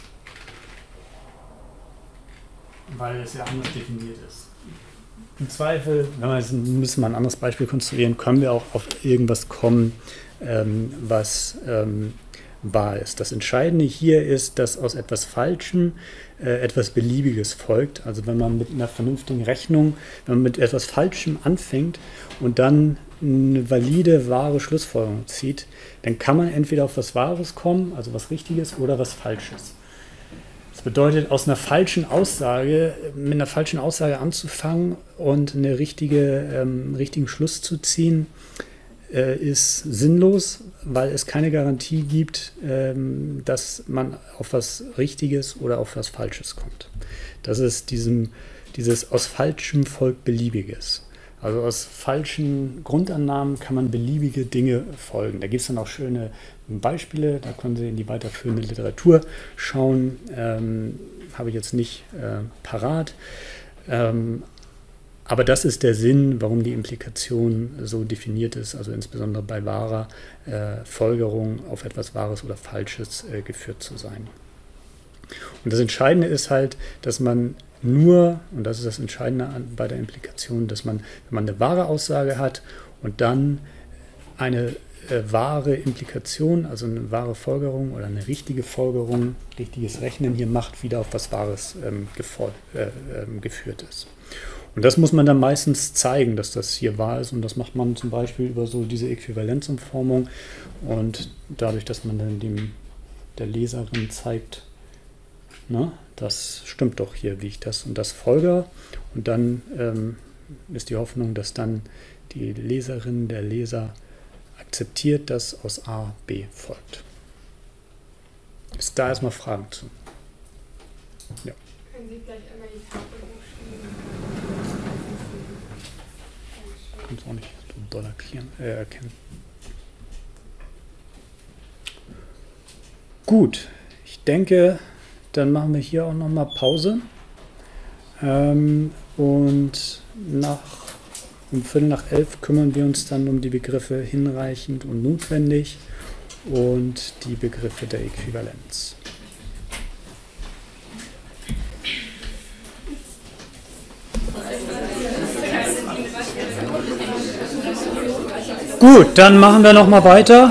Weil es ja anders definiert ist. Im Zweifel, müssen wir ein anderes Beispiel konstruieren, können wir auch auf irgendwas kommen, was wahr ist. Das Entscheidende hier ist, dass aus etwas Falschem etwas Beliebiges folgt. Also wenn man mit einer vernünftigen Rechnung, wenn man mit etwas Falschem anfängt und dann eine valide, wahre Schlussfolgerung zieht, dann kann man entweder auf was Wahres kommen, also was Richtiges, oder was Falsches. Das bedeutet, aus einer falschen Aussage, mit einer falschen Aussage anzufangen und einen richtigen Schluss zu ziehen, ist sinnlos, weil es keine Garantie gibt, dass man auf was Richtiges oder auf was Falsches kommt. Das ist dieses aus Falschem folgt Beliebiges. Also aus falschen Grundannahmen kann man beliebige Dinge folgen. Da gibt es dann auch schöne Beispiele, da können Sie in die weiterführende Literatur schauen. Habe ich jetzt nicht parat. Aber das ist der Sinn, warum die Implikation so definiert ist, also insbesondere bei wahrer Folgerung auf etwas Wahres oder Falsches geführt zu sein. Und das Entscheidende ist halt, dass man nur, und das ist das Entscheidende bei der Implikation, dass man, wenn man eine wahre Aussage hat und dann eine wahre Implikation, also eine wahre Folgerung oder eine richtige Folgerung, richtiges Rechnen hier macht, wieder auf was Wahres geführt ist. Und das muss man dann meistens zeigen, dass das hier wahr ist, und das macht man zum Beispiel über so diese Äquivalenzumformung und dadurch, dass man dann der Leserin zeigt, na, das stimmt doch hier, wie ich das und das folge, und dann ist die Hoffnung, dass dann die Leserin, der Leser akzeptiert, dass aus A B folgt. Ist da erstmal Fragen zu? Ja. Können Sie vielleicht einmal die Tafel hochschieben? Kann es auch nicht so doll erkennen. Gut, ich denke, dann machen wir hier auch nochmal Pause. Und um 10:45 kümmern wir uns dann um die Begriffe hinreichend und notwendig und die Begriffe der Äquivalenz. Gut, dann machen wir nochmal weiter.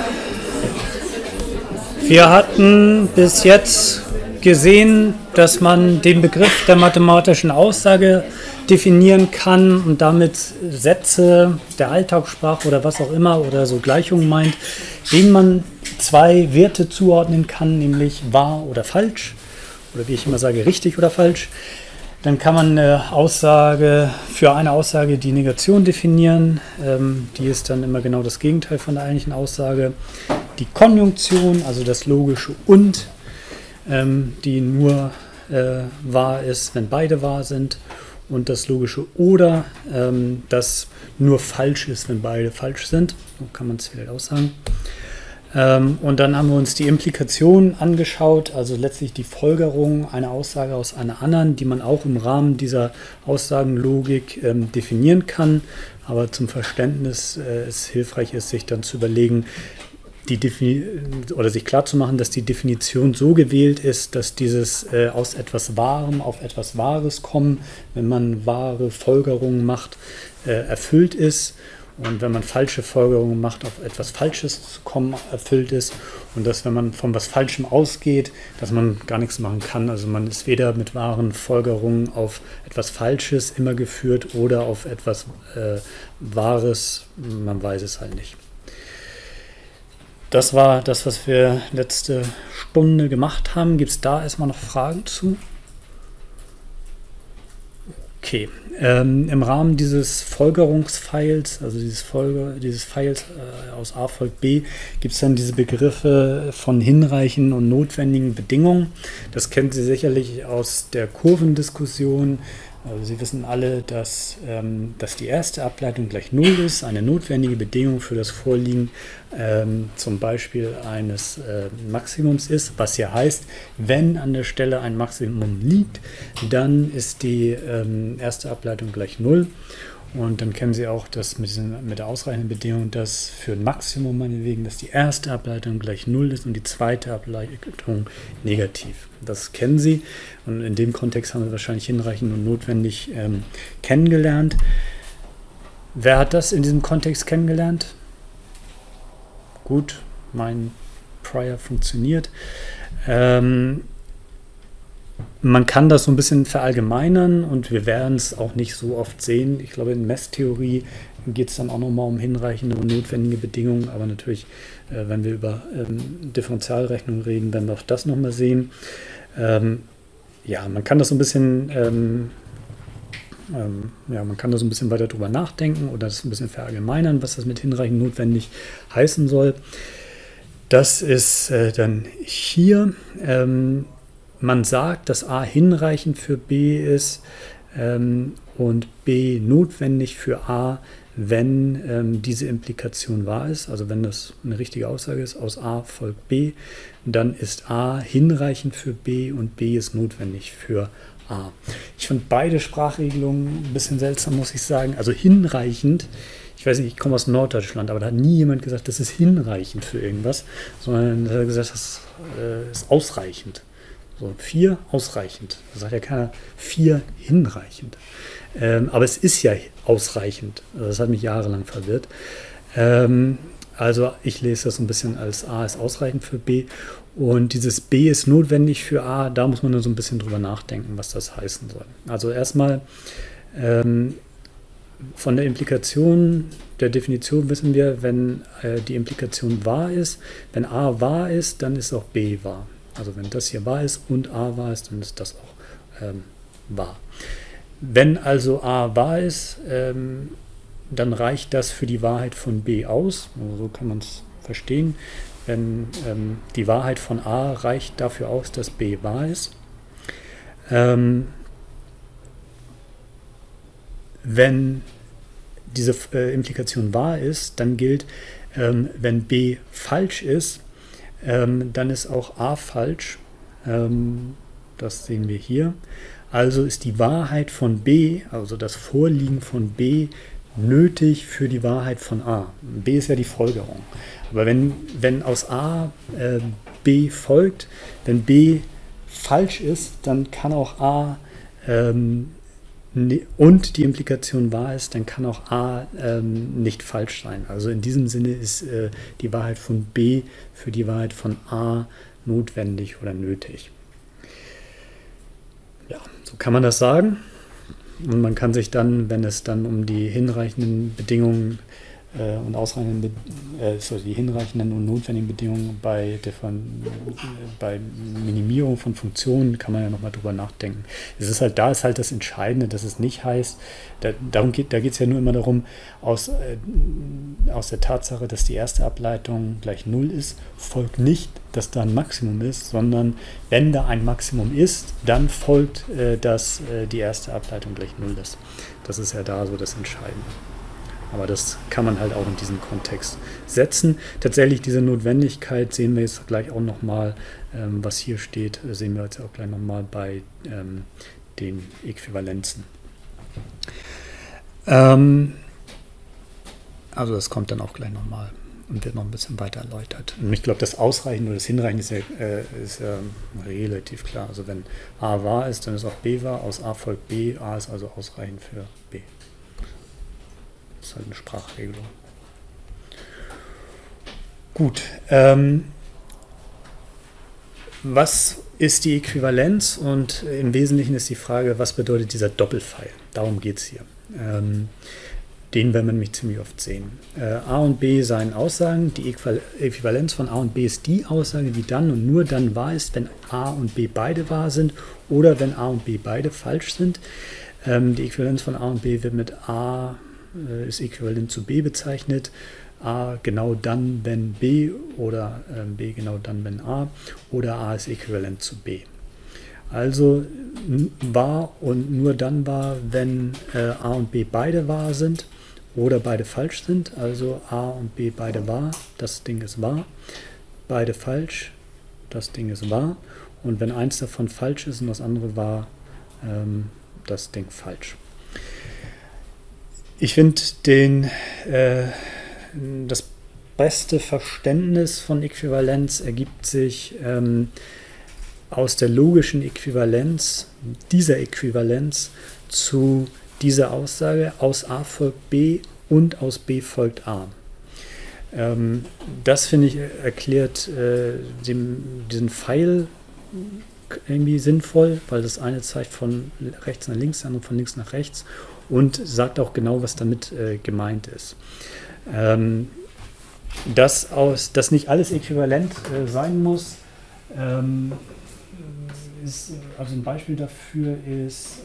Wir hatten bis jetzt gesehen, dass man den Begriff der mathematischen Aussage definieren kann und damit Sätze der Alltagssprache oder was auch immer oder so Gleichungen meint, denen man zwei Werte zuordnen kann, nämlich wahr oder falsch oder wie ich immer sage, richtig oder falsch. Dann kann man für eine Aussage die Negation definieren, die ist dann immer genau das Gegenteil von der eigentlichen Aussage. Die Konjunktion, also das logische und, die nur wahr ist, wenn beide wahr sind, und das logische oder, das nur falsch ist, wenn beide falsch sind. So kann man es vielleicht auch sagen. Und dann haben wir uns die Implikation angeschaut, also letztlich die Folgerung einer Aussage aus einer anderen, die man auch im Rahmen dieser Aussagenlogik definieren kann. Aber zum Verständnis es hilfreich ist, sich dann zu überlegen, sich klarzumachen, dass die Definition so gewählt ist, dass dieses aus etwas Wahrem auf etwas Wahres kommen, wenn man wahre Folgerungen macht, erfüllt ist. Und wenn man falsche Folgerungen macht, auf etwas Falsches zu kommen, erfüllt ist. Und dass, wenn man von was Falschem ausgeht, dass man gar nichts machen kann. Also man ist weder mit wahren Folgerungen auf etwas Falsches immer geführt oder auf etwas Wahres, man weiß es halt nicht. Das war das, was wir letzte Stunde gemacht haben. Gibt es da erstmal noch Fragen zu? Okay, im Rahmen dieses Folgerungspfeils, also dieses Pfeils aus A folgt B, gibt es dann diese Begriffe von hinreichenden und notwendigen Bedingungen. Das kennen Sie sicherlich aus der Kurvendiskussion. Also Sie wissen alle, dass die erste Ableitung gleich 0 ist, eine notwendige Bedingung für das Vorliegen zum Beispiel eines Maximums ist, was ja heißt, wenn an der Stelle ein Maximum liegt, dann ist die erste Ableitung gleich 0. Und dann kennen Sie auch das mit der ausreichenden Bedingung, dass für ein Maximum meinetwegen, dass die erste Ableitung gleich 0 ist und die zweite Ableitung negativ. Das kennen Sie und in dem Kontext haben Sie wahrscheinlich hinreichend und notwendig kennengelernt. Wer hat das in diesem Kontext kennengelernt? Gut, mein Prior funktioniert. Man kann das so ein bisschen verallgemeinern und wir werden es auch nicht so oft sehen. Ich glaube, in Messtheorie geht es dann auch nochmal um hinreichende und notwendige Bedingungen, aber natürlich, wenn wir über Differentialrechnung reden, werden wir auch das nochmal sehen. Ja, man kann das so ein bisschen man kann da so ein bisschen weiter drüber nachdenken oder das ein bisschen verallgemeinern, was das mit hinreichend notwendig heißen soll. Das ist dann hier. Man sagt, dass A hinreichend für B ist und B notwendig für A, wenn diese Implikation wahr ist. Also wenn das eine richtige Aussage ist, aus A folgt B, dann ist A hinreichend für B und B ist notwendig für A. Ich finde beide Sprachregelungen ein bisschen seltsam, muss ich sagen. Also hinreichend, ich weiß nicht, ich komme aus Norddeutschland, aber da hat nie jemand gesagt, das ist hinreichend für irgendwas, sondern er hat gesagt, das ist ausreichend. So 4 ausreichend. Da sagt ja keiner 4 hinreichend. Aber es ist ja ausreichend. Also das hat mich jahrelang verwirrt. Also ich lese das so ein bisschen als A ist ausreichend für B. Und dieses B ist notwendig für A, da muss man dann so ein bisschen drüber nachdenken, was das heißen soll. Also erstmal von der Implikation, der Definition wissen wir, wenn die Implikation wahr ist, wenn A wahr ist, dann ist auch B wahr. Also wenn das hier wahr ist und A wahr ist, dann ist das auch wahr. Wenn also A wahr ist, dann reicht das für die Wahrheit von B aus. Also so kann man es verstehen. Wenn die Wahrheit von A reicht dafür aus, dass B wahr ist. Wenn diese Implikation wahr ist, dann gilt, wenn B falsch ist, dann ist auch A falsch. Das sehen wir hier. Also ist die Wahrheit von B, also das Vorliegen von B, nötig für die Wahrheit von A. B ist ja die Folgerung. Aber wenn aus A B folgt, wenn B falsch ist, dann kann auch A und die Implikation wahr ist, dann kann auch A nicht falsch sein. Also in diesem Sinne ist die Wahrheit von B für die Wahrheit von A notwendig oder nötig. Ja, so kann man das sagen. Und man kann sich dann, wenn es dann um die hinreichenden Bedingungen und die hinreichenden und notwendigen Bedingungen bei Minimierung von Funktionen kann man ja nochmal drüber nachdenken. Da ist halt das Entscheidende, dass es nicht heißt, da geht es ja nur immer darum, aus der Tatsache, dass die erste Ableitung gleich 0 ist, folgt nicht, dass da ein Maximum ist, sondern wenn da ein Maximum ist, dann folgt, dass die erste Ableitung gleich 0 ist. Das ist ja da so das Entscheidende. Aber das kann man halt auch in diesen Kontext setzen. Tatsächlich diese Notwendigkeit sehen wir jetzt gleich auch nochmal, was hier steht, sehen wir jetzt auch gleich nochmal bei den Äquivalenzen. Also das kommt dann auch gleich nochmal und wird noch ein bisschen weiter erläutert. Und ich glaube, das Ausreichen oder das Hinreichen ist ja relativ klar. Also wenn A wahr ist, dann ist auch B wahr. Aus A folgt B. A ist also ausreichend für B. Das ist halt eine Sprachregelung. Gut. Was ist die Äquivalenz? Und im Wesentlichen ist die Frage, was bedeutet dieser Doppelpfeil? Darum geht es hier. Den werden wir nämlich ziemlich oft sehen. A und B seien Aussagen. Die Äquivalenz von A und B ist die Aussage, die dann und nur dann wahr ist, wenn A und B beide wahr sind oder wenn A und B beide falsch sind. Die Äquivalenz von A und B wird mit A ist äquivalent zu B bezeichnet. A genau dann, wenn B oder B genau dann, wenn A oder A ist äquivalent zu B. Also wahr und nur dann wahr, wenn A und B beide wahr sind oder beide falsch sind. Also A und B beide wahr, das Ding ist wahr. Beide falsch, das Ding ist wahr. Und wenn eins davon falsch ist und das andere wahr, das Ding falsch. Ich finde das beste Verständnis von Äquivalenz ergibt sich aus der logischen Äquivalenz, dieser Äquivalenz zu dieser Aussage, aus A folgt B und aus B folgt A. Das, finde ich, erklärt diesen Pfeil irgendwie sinnvoll, weil das eine zeigt von rechts nach links, das andere von links nach rechts und sagt auch genau, was damit gemeint ist. Dass nicht alles äquivalent sein muss, also ein Beispiel dafür ist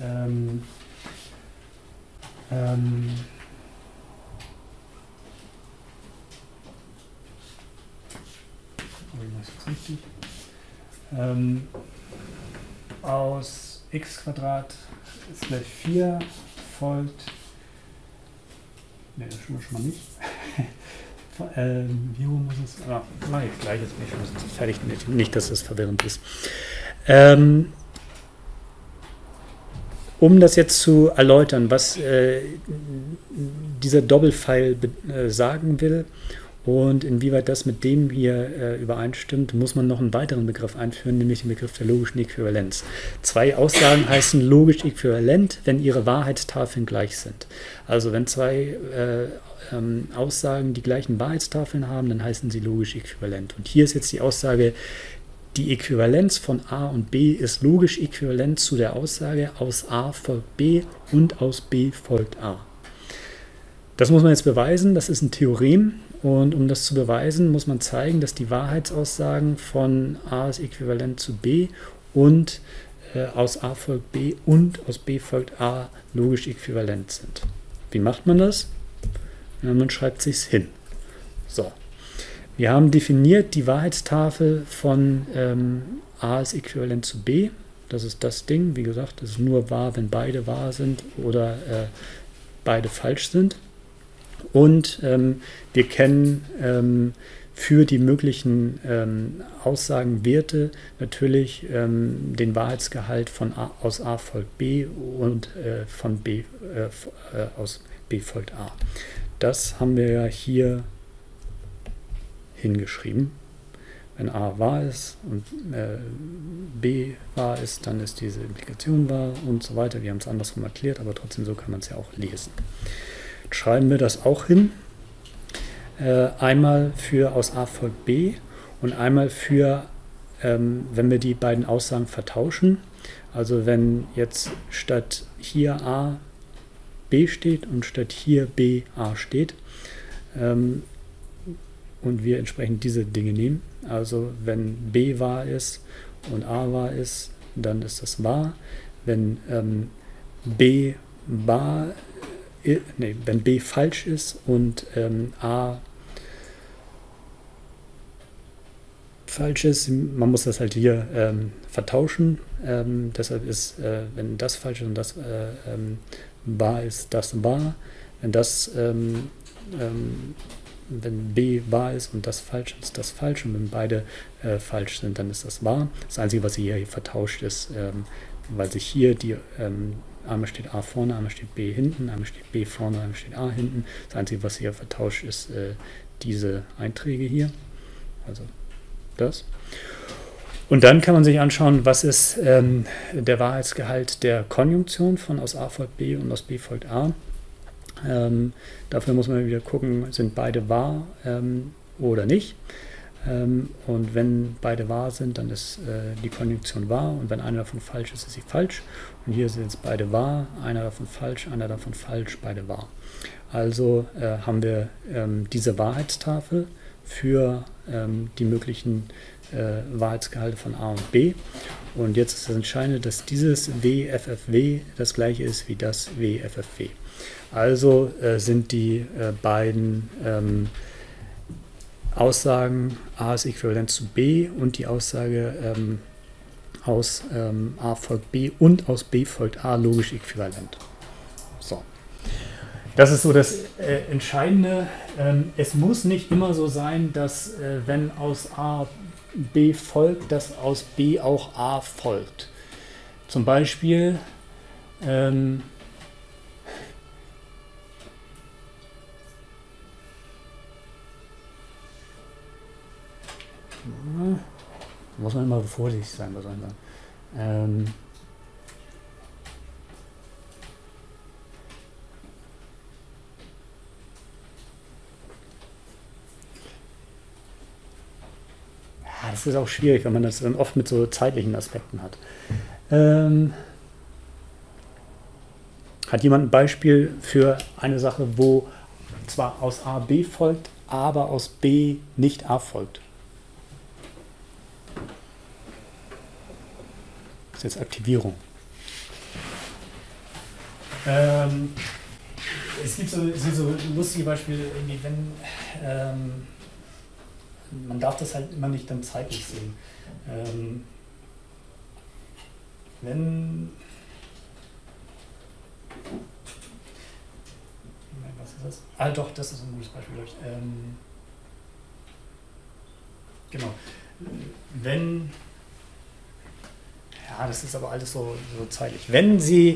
aus x² ist gleich 4 folgt, ne, das stimmt schon mal nicht. Wie hoch muss es? Gleich, jetzt bin ich schon fertig mit. Nicht, dass das verwirrend ist. Um das jetzt zu erläutern, was dieser Doppelpfeil sagen will und inwieweit das mit dem hier übereinstimmt, muss man noch einen weiteren Begriff einführen, nämlich den Begriff der logischen Äquivalenz. Zwei Aussagen heißen logisch äquivalent, wenn ihre Wahrheitstafeln gleich sind. Also wenn zwei Aussagen die gleichen Wahrheitstafeln haben, dann heißen sie logisch äquivalent. Und hier ist jetzt die Aussage, die Äquivalenz von A und B ist logisch äquivalent zu der Aussage, aus A folgt B und aus B folgt A. Das muss man jetzt beweisen, das ist ein Theorem. Und um das zu beweisen, muss man zeigen, dass die Wahrheitsaussagen von A ist äquivalent zu B und aus A folgt B und aus B folgt A logisch äquivalent sind. Wie macht man das? Ja, man schreibt sich's hin. So. Wir haben definiert die Wahrheitstafel von A ist äquivalent zu B. Das ist das Ding. Wie gesagt, das ist nur wahr, wenn beide wahr sind oder beide falsch sind. Und wir kennen für die möglichen Aussagenwerte natürlich den Wahrheitsgehalt von A, aus A folgt B und von B aus B folgt A. Das haben wir ja hier hingeschrieben. Wenn A wahr ist und B wahr ist, dann ist diese Implikation wahr und so weiter. Wir haben es andersrum erklärt, aber trotzdem so kann man es ja auch lesen. Schreiben wir das auch hin. Einmal für aus A folgt B und einmal für, wenn wir die beiden Aussagen vertauschen. Also wenn jetzt statt hier A B steht und statt hier B A steht und wir entsprechend diese Dinge nehmen. Also wenn B wahr ist und A wahr ist, dann ist das wahr. Wenn B wahr wenn B falsch ist und A falsch ist, man muss das halt hier vertauschen. Deshalb ist, wenn das falsch ist und das wahr ist, das wahr. Wenn B wahr ist und das falsch ist, das falsch. Und wenn beide falsch sind, dann ist das wahr. Das Einzige, was hier vertauscht ist, weil sich hier die einmal steht A vorne, einmal steht B hinten, einmal steht B vorne, einmal steht A hinten. Das Einzige, was hier vertauscht ist, diese Einträge hier. Also das. Und dann kann man sich anschauen, was ist der Wahrheitsgehalt der Konjunktion von aus A folgt B und aus B folgt A. Dafür muss man wieder gucken, sind beide wahr oder nicht. Und wenn beide wahr sind, dann ist die Konjunktion wahr und wenn einer davon falsch ist, ist sie falsch. Und hier sind jetzt beide wahr, einer davon falsch, beide wahr. Also haben wir diese Wahrheitstafel für die möglichen Wahrheitsgehalte von A und B. Und jetzt ist das Entscheidende, dass dieses WFFW das gleiche ist wie das WFFW. Also sind die beiden Aussagen A ist äquivalent zu B und die Aussage aus A folgt B und aus B folgt A logisch äquivalent. So. Das ist so das Entscheidende. Es muss nicht immer so sein, dass wenn aus A B folgt, dass aus B auch A folgt. Zum Beispiel muss man immer vorsichtig sein bei solchen Sachen. Das ist auch schwierig, wenn man das dann oft mit so zeitlichen Aspekten hat. Hat jemand ein Beispiel für eine Sache, wo zwar aus A B folgt, aber aus B nicht A folgt? Das ist jetzt Aktivierung. Es gibt so lustige Beispiele, irgendwie, wenn man darf das halt immer nicht dann zeitlich sehen. Was ist das? Ah, doch, das ist ein gutes Beispiel, glaube ich. Genau. Das ist aber alles so zeitlich. Wenn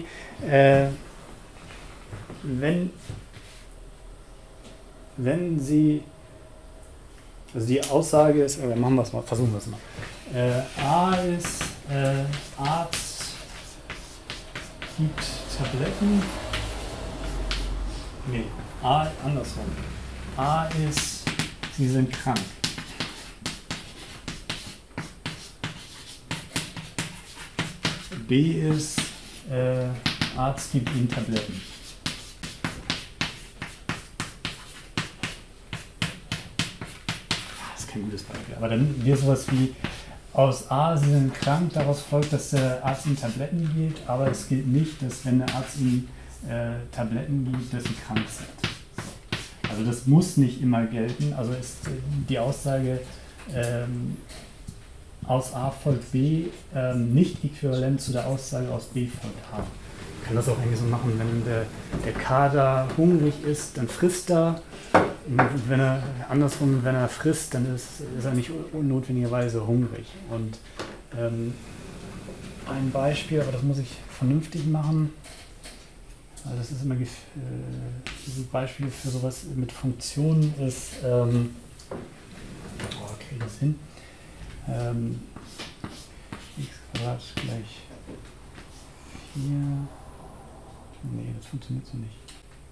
Sie, also die Aussage ist, machen wir es mal, versuchen wir es mal. A ist, Arzt gibt Tabletten. Nee, A andersrum. A ist, Sie sind krank. B ist, Arzt gibt Ihnen Tabletten. Das ist kein gutes Beispiel. Aber dann wäre sowas wie, aus A, Sie sind krank, daraus folgt, dass der Arzt Ihnen Tabletten gibt, aber es gilt nicht, dass wenn der Arzt Ihnen Tabletten gibt, dass Sie krank sind. Also das muss nicht immer gelten. Also ist die Aussage, aus A folgt B nicht äquivalent zu der Aussage aus B folgt A. Man kann das auch irgendwie so machen, wenn der Kader hungrig ist, dann frisst er. Und wenn er frisst, dann ist er nicht notwendigerweise hungrig. Und ein Beispiel, aber das muss ich vernünftig machen. Also das ist immer ein Beispiel für sowas mit Funktionen ist, kriege ich das hin? X Quadrat gleich 4. Nee, das funktioniert so nicht.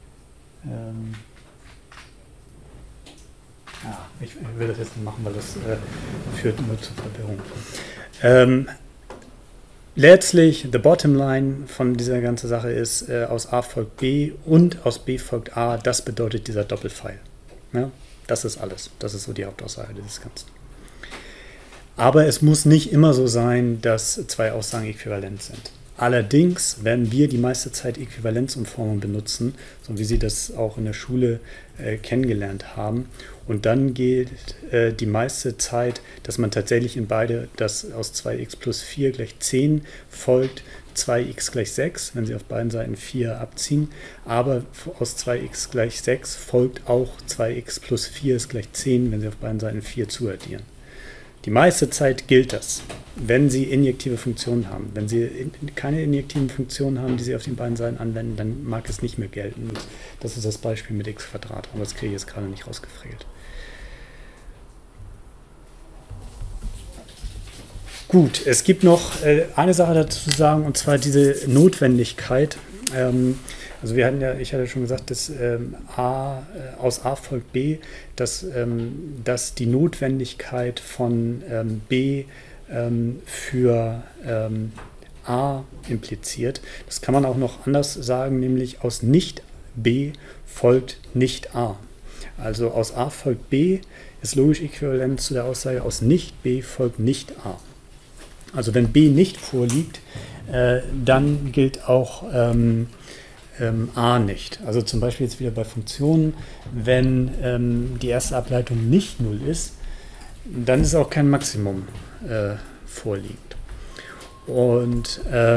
Ich will das jetzt nicht machen, weil das führt nur zur Verwirrung. Letztlich, the bottom line von dieser ganzen Sache ist, aus A folgt B und aus B folgt A, das bedeutet dieser Doppelpfeil. Ja, das ist alles. Das ist so die Hauptaussage dieses Ganzen. Aber es muss nicht immer so sein, dass zwei Aussagen äquivalent sind. Allerdings werden wir die meiste Zeit Äquivalenzumformung benutzen, so wie Sie das auch in der Schule kennengelernt haben. Und dann gilt die meiste Zeit, dass man tatsächlich in beide, dass aus 2x plus 4 gleich 10 folgt 2x gleich 6, wenn Sie auf beiden Seiten 4 abziehen. Aber aus 2x gleich 6 folgt auch 2x plus 4 ist gleich 10, wenn Sie auf beiden Seiten 4 zuaddieren. Die meiste Zeit gilt das, wenn Sie injektive Funktionen haben. Wenn Sie keine injektiven Funktionen haben, die Sie auf den beiden Seiten anwenden, dann mag es nicht mehr gelten. Und das ist das Beispiel mit x Quadrat, aber das kriege ich jetzt gerade nicht rausgefrägt. Gut, es gibt noch eine Sache dazu zu sagen, und zwar diese Notwendigkeit. Also ich hatte schon gesagt, dass aus A folgt B, dass die Notwendigkeit von B für A impliziert. Das kann man auch noch anders sagen, nämlich aus nicht B folgt nicht A. Also aus A folgt B ist logisch äquivalent zu der Aussage aus nicht B folgt nicht A. Also wenn B nicht vorliegt, dann gilt auch A nicht. Also zum Beispiel jetzt wieder bei Funktionen, wenn die erste Ableitung nicht 0 ist, dann ist auch kein Maximum vorliegend. Und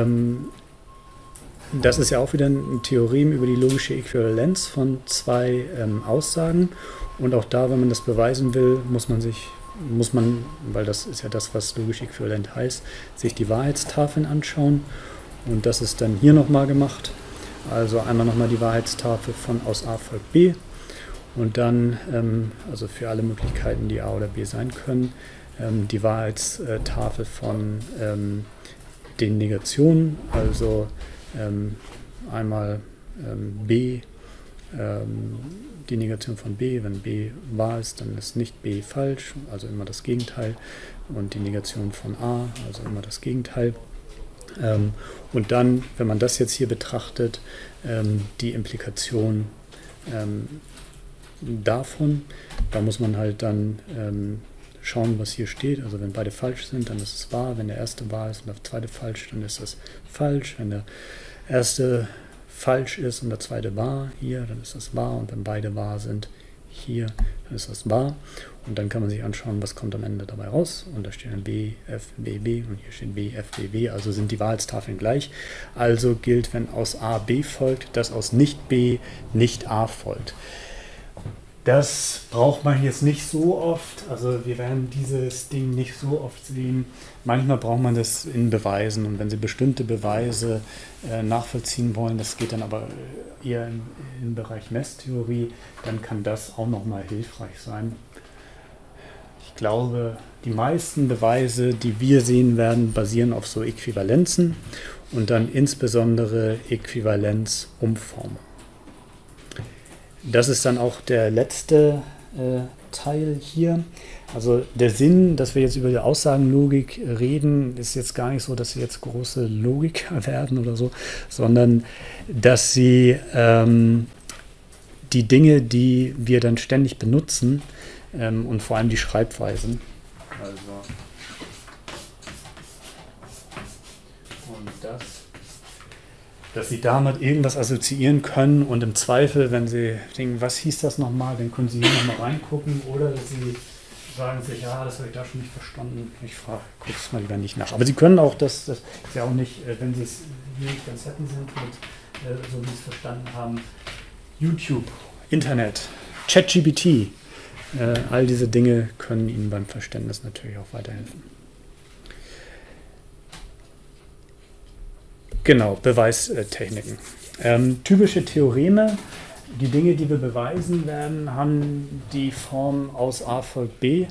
das ist ja auch wieder ein Theorem über die logische Äquivalenz von zwei Aussagen. Und auch da, wenn man das beweisen will, muss man, weil das ist ja das, was logisch äquivalent heißt, sich die Wahrheitstafeln anschauen. Und das ist dann hier nochmal gemacht. Also einmal nochmal die Wahrheitstafel von aus A folgt B. Und dann, also für alle Möglichkeiten, die A oder B sein können, die Wahrheitstafel von den Negationen, also einmal B, die Negation von B, wenn B wahr ist, dann ist nicht B falsch, also immer das Gegenteil, und die Negation von A, also immer das Gegenteil. Und dann, wenn man das jetzt hier betrachtet, die Implikation davon, da muss man halt dann schauen, was hier steht. Also wenn beide falsch sind, dann ist es wahr. Wenn der erste wahr ist und der zweite falsch, dann ist das falsch. Wenn der erste falsch ist und der zweite wahr hier, dann ist das wahr. Und wenn beide wahr sind hier, dann ist das wahr. Und dann kann man sich anschauen, was kommt am Ende dabei raus. Und da steht dann B, F, B, B und hier steht B, F, B, B. Also sind die Wahrheitstafeln gleich. Also gilt, wenn aus A B folgt, dass aus nicht B nicht A folgt. Das braucht man jetzt nicht so oft, also wir werden dieses Ding nicht so oft sehen. Manchmal braucht man das in Beweisen und wenn Sie bestimmte Beweise nachvollziehen wollen, das geht dann aber eher im Bereich Messtheorie, dann kann das auch nochmal hilfreich sein. Ich glaube, die meisten Beweise, die wir sehen werden, basieren auf so Äquivalenzen und dann insbesondere Äquivalenzumformung. Das ist dann auch der letzte Teil hier. Also der Sinn, dass wir jetzt über die Aussagenlogik reden, ist jetzt gar nicht so, dass Sie jetzt große Logiker werden oder so, sondern dass Sie die Dinge, die wir dann ständig benutzen und vor allem die Schreibweisen, also und das, dass Sie damit irgendwas assoziieren können und im Zweifel, wenn Sie denken, was hieß das nochmal, dann können Sie hier nochmal reingucken oder dass Sie sagen sich, ja, das habe ich da schon nicht verstanden, ich gucke es mal lieber nicht nach. Aber Sie können auch, das ist ja auch nicht, wenn Sie es hier nicht ganz happy sind mit, so wie Sie es verstanden haben, YouTube, Internet, ChatGPT, all diese Dinge können Ihnen beim Verständnis natürlich auch weiterhelfen. Genau, Beweistechniken. Typische Theoreme, die Dinge, die wir beweisen werden, haben die Form aus A folgt B.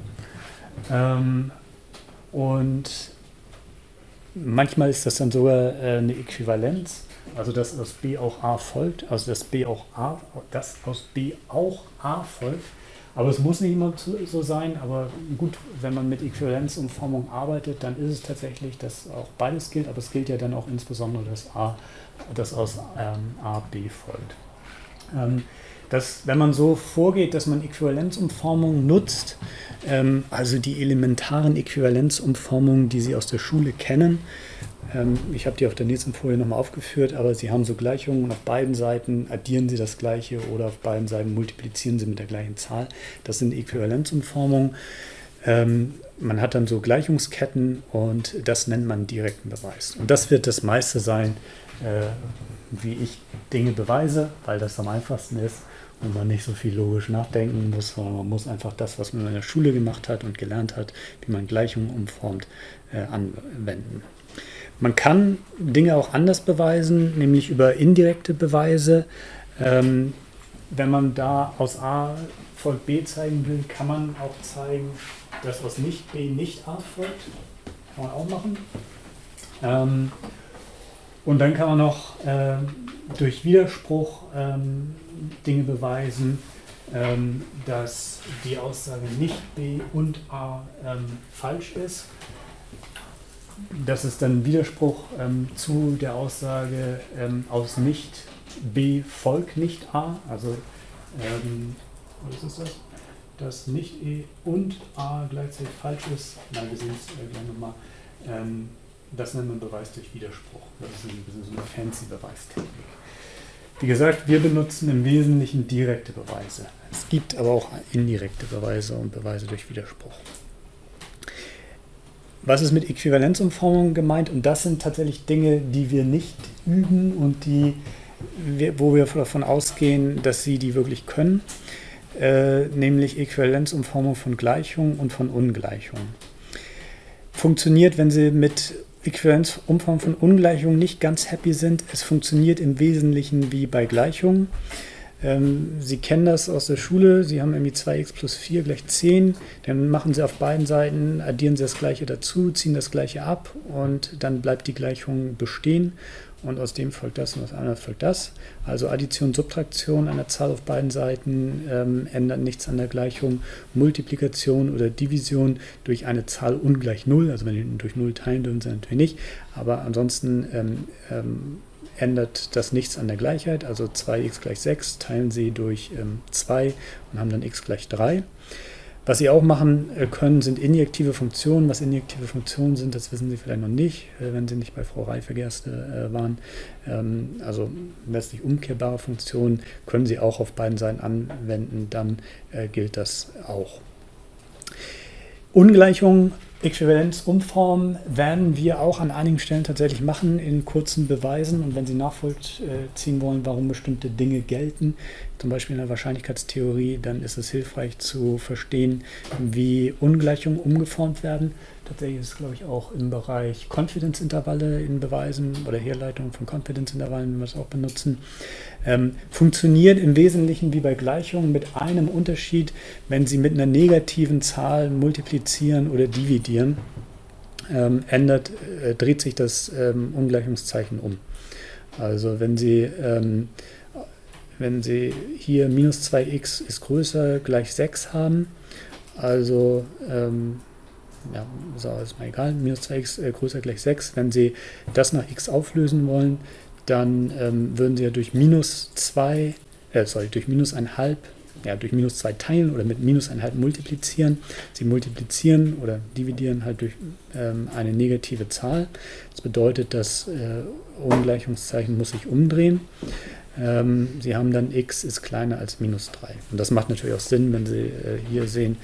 Und manchmal ist das dann sogar eine Äquivalenz, also dass aus B auch A folgt, also dass aus B auch A folgt. Aber es muss nicht immer so sein, aber gut, wenn man mit Äquivalenzumformung arbeitet, dann ist es tatsächlich, dass auch beides gilt, aber es gilt ja dann auch insbesondere, dass aus A B folgt. Wenn man so vorgeht, dass man Äquivalenzumformung nutzt, also die elementaren Äquivalenzumformungen, die Sie aus der Schule kennen, ich habe die auf der nächsten Folie nochmal aufgeführt, aber Sie haben so Gleichungen und auf beiden Seiten addieren Sie das Gleiche oder auf beiden Seiten multiplizieren Sie mit der gleichen Zahl. Das sind Äquivalenzumformungen. Man hat dann so Gleichungsketten und das nennt man direkten Beweis. Und das wird das meiste sein, wie ich Dinge beweise, weil das am einfachsten ist und man nicht so viel logisch nachdenken muss, sondern man muss einfach das, was man in der Schule gemacht hat und gelernt hat, wie man Gleichungen umformt, anwenden. Man kann Dinge auch anders beweisen, nämlich über indirekte Beweise. Wenn man da aus A folgt B zeigen will, kann man auch zeigen, dass aus nicht B nicht A folgt. Kann man auch machen. Und dann kann man noch durch Widerspruch Dinge beweisen, dass die Aussage nicht B und A falsch ist. Das ist dann Widerspruch zu der Aussage aus nicht B folgt nicht A. Also, was ist das? dass nicht e und a gleichzeitig falsch ist. Nein, wir sehen es gleich nochmal. Das nennt man Beweis durch Widerspruch. Das ist ein bisschen so eine fancy Beweistechnik. Wie gesagt, wir benutzen im Wesentlichen direkte Beweise. Es gibt aber auch indirekte Beweise und Beweise durch Widerspruch. Was ist mit Äquivalenzumformung gemeint? Und das sind tatsächlich Dinge, die wir nicht üben und wo wir davon ausgehen, dass sie die wirklich können. Nämlich Äquivalenzumformung von Gleichungen und von Ungleichungen. Funktioniert, wenn Sie mit Äquivalenzumformung von Ungleichungen nicht ganz happy sind. Es funktioniert im Wesentlichen wie bei Gleichungen. Sie kennen das aus der Schule. Sie haben irgendwie 2x plus 4 gleich 10. Dann machen Sie auf beiden Seiten, addieren Sie das Gleiche dazu, ziehen das Gleiche ab und dann bleibt die Gleichung bestehen. Und aus dem folgt das und aus einem folgt das. Also Addition, Subtraktion einer Zahl auf beiden Seiten ändert nichts an der Gleichung. Multiplikation oder Division durch eine Zahl ungleich 0, also wenn Sie durch 0 teilen, dürfen Sie natürlich nicht, aber ansonsten ändert das nichts an der Gleichheit. Also 2x gleich 6 teilen Sie durch 2 und haben dann x gleich 3. Was Sie auch machen können, sind injektive Funktionen. Was injektive Funktionen sind, das wissen Sie vielleicht noch nicht, wenn Sie nicht bei Frau Reifegerste waren. Also letztlich umkehrbare Funktionen können Sie auch auf beiden Seiten anwenden, dann gilt das auch. Ungleichungen, Äquivalenzumformen werden wir auch an einigen Stellen tatsächlich machen in kurzen Beweisen. Und wenn Sie nachvollziehen wollen, warum bestimmte Dinge gelten, zum Beispiel in der Wahrscheinlichkeitstheorie, dann ist es hilfreich zu verstehen, wie Ungleichungen umgeformt werden. Tatsächlich ist es, glaube ich, auch im Bereich Konfidenzintervalle in Beweisen oder Herleitung von Konfidenzintervallen, wenn wir es auch benutzen. Funktioniert im Wesentlichen wie bei Gleichungen mit einem Unterschied, wenn Sie mit einer negativen Zahl multiplizieren oder dividieren, dreht sich das Ungleichungszeichen um. Also wenn Sie hier minus 2x ist größer gleich 6 haben, also ja, ist mal egal, minus 2x größer gleich 6, wenn Sie das nach x auflösen wollen, dann würden Sie ja durch minus 1,5, durch minus 2 teilen oder mit minus 1,5 multiplizieren. Sie multiplizieren oder dividieren halt durch eine negative Zahl. Das bedeutet, das Ungleichungszeichen muss sich umdrehen. Sie haben dann x ist kleiner als minus 3. Und das macht natürlich auch Sinn, wenn Sie hier sehen,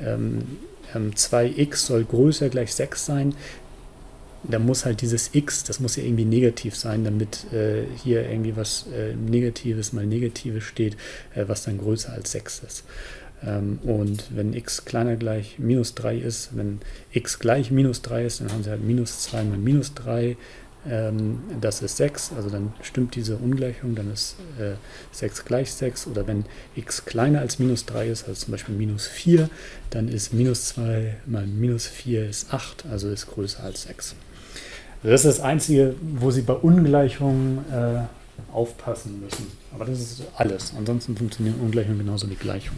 2x soll größer gleich 6 sein. Da muss halt dieses x, das muss ja irgendwie negativ sein, damit hier irgendwie was Negatives mal Negatives steht, was dann größer als 6 ist. Und wenn x kleiner gleich minus 3 ist, wenn x gleich minus 3 ist, dann haben Sie halt minus 2 mal minus 3, das ist 6, also dann stimmt diese Ungleichung, dann ist 6 gleich 6, oder wenn x kleiner als minus 3 ist, also zum Beispiel minus 4, dann ist minus 2 mal minus 4 ist 8, also ist größer als 6. Also das ist das Einzige, wo Sie bei Ungleichungen aufpassen müssen. Aber das ist alles. Ansonsten funktionieren Ungleichungen genauso wie Gleichungen.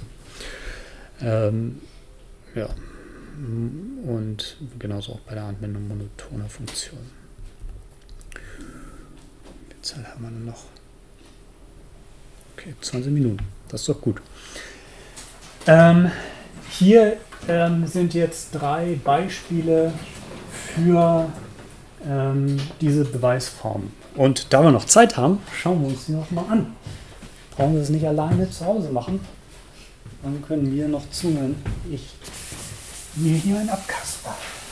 Ja. Und genauso auch bei der Anwendung monotoner Funktionen. Wie viel Zeit haben wir noch? Okay, 20 Minuten. Das ist doch gut. Hier sind jetzt 3 Beispiele für diese Beweisform. Und da wir noch Zeit haben, schauen wir uns die noch mal an. Brauchen wir es nicht alleine zu Hause machen, dann können wir noch zuhören. Ich mir hier ein Abkasper.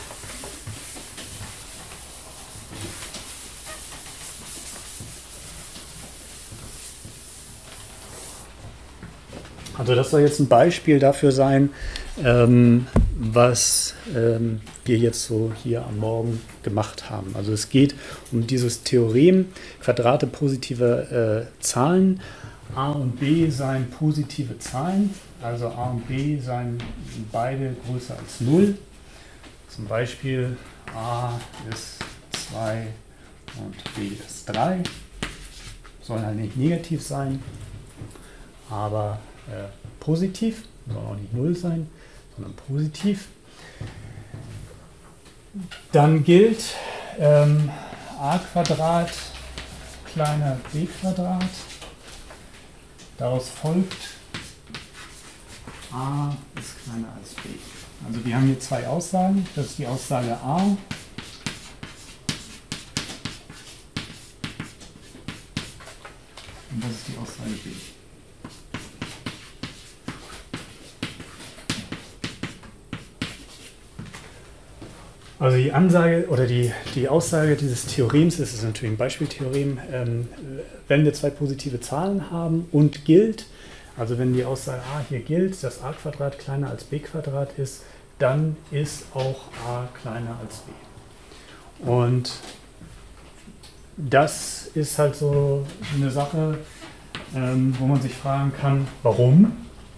Also das soll jetzt ein Beispiel dafür sein, was wir jetzt so hier am Morgen gemacht haben. Also es geht um dieses Theorem, Quadrate positiver Zahlen. A und B seien positive Zahlen, also A und B seien beide größer als 0. Zum Beispiel A ist 2 und B ist 3. Sollen halt nicht negativ sein, aber positiv, soll auch nicht 0 sein, sondern positiv. Dann gilt a Quadrat kleiner b Quadrat. Daraus folgt a ist kleiner als b. Also wir haben hier zwei Aussagen. Das ist die Aussage a. Und das ist die Aussage b. Also die Ansage oder die Aussage dieses Theorems, das ist natürlich ein Beispieltheorem, wenn wir zwei positive Zahlen haben und gilt, also wenn die Aussage a hier gilt, dass a Quadrat kleiner als b Quadrat ist, dann ist auch a kleiner als b. Und das ist halt so eine Sache, wo man sich fragen kann, warum?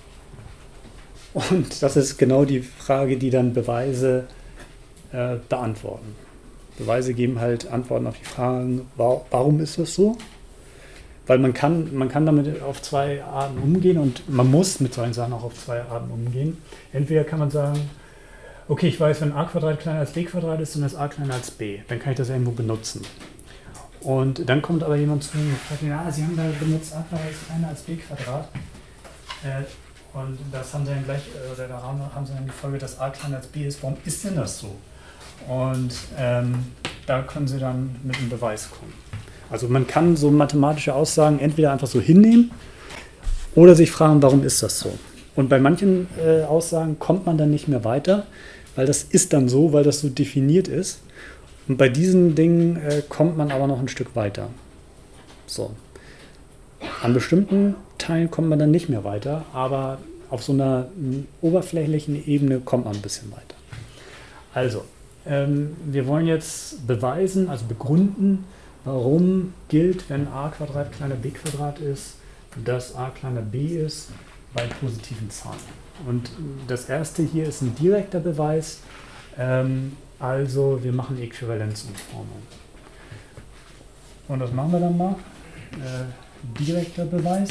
Und das ist genau die Frage, die dann Beweise beantworten. Beweise geben halt Antworten auf die Fragen, warum ist das so? Weil man kann damit auf zwei Arten umgehen und man muss mit solchen Sachen auch auf zwei Arten umgehen. Entweder kann man sagen, okay, ich weiß, wenn a Quadrat kleiner als b Quadrat ist, dann ist a kleiner als b. Dann kann ich das irgendwo benutzen. Und dann kommt aber jemand zu mir und fragt, ja, Sie haben da benutzt, a Quadrat ist kleiner als b Quadrat. Und das haben Sie dann gleich, oder da haben Sie dann die Folge, dass a kleiner als b ist. Warum ist denn das so? Und da können Sie dann mit einem Beweis kommen. Also man kann so mathematische Aussagen entweder einfach so hinnehmen oder sich fragen, warum ist das so? Und bei manchen Aussagen kommt man dann nicht mehr weiter, weil das ist dann so, weil das so definiert ist. Und bei diesen Dingen kommt man aber noch ein Stück weiter. So. An bestimmten Teilen kommt man dann nicht mehr weiter, aber auf so einer oberflächlichen Ebene kommt man ein bisschen weiter. Also, wir wollen jetzt beweisen, also begründen, warum gilt, wenn a Quadrat kleiner b Quadrat ist, dass a kleiner b ist bei positiven Zahlen. Und das erste hier ist ein direkter Beweis, also wir machen Äquivalenzumformung. Und das machen wir dann mal. Direkter Beweis.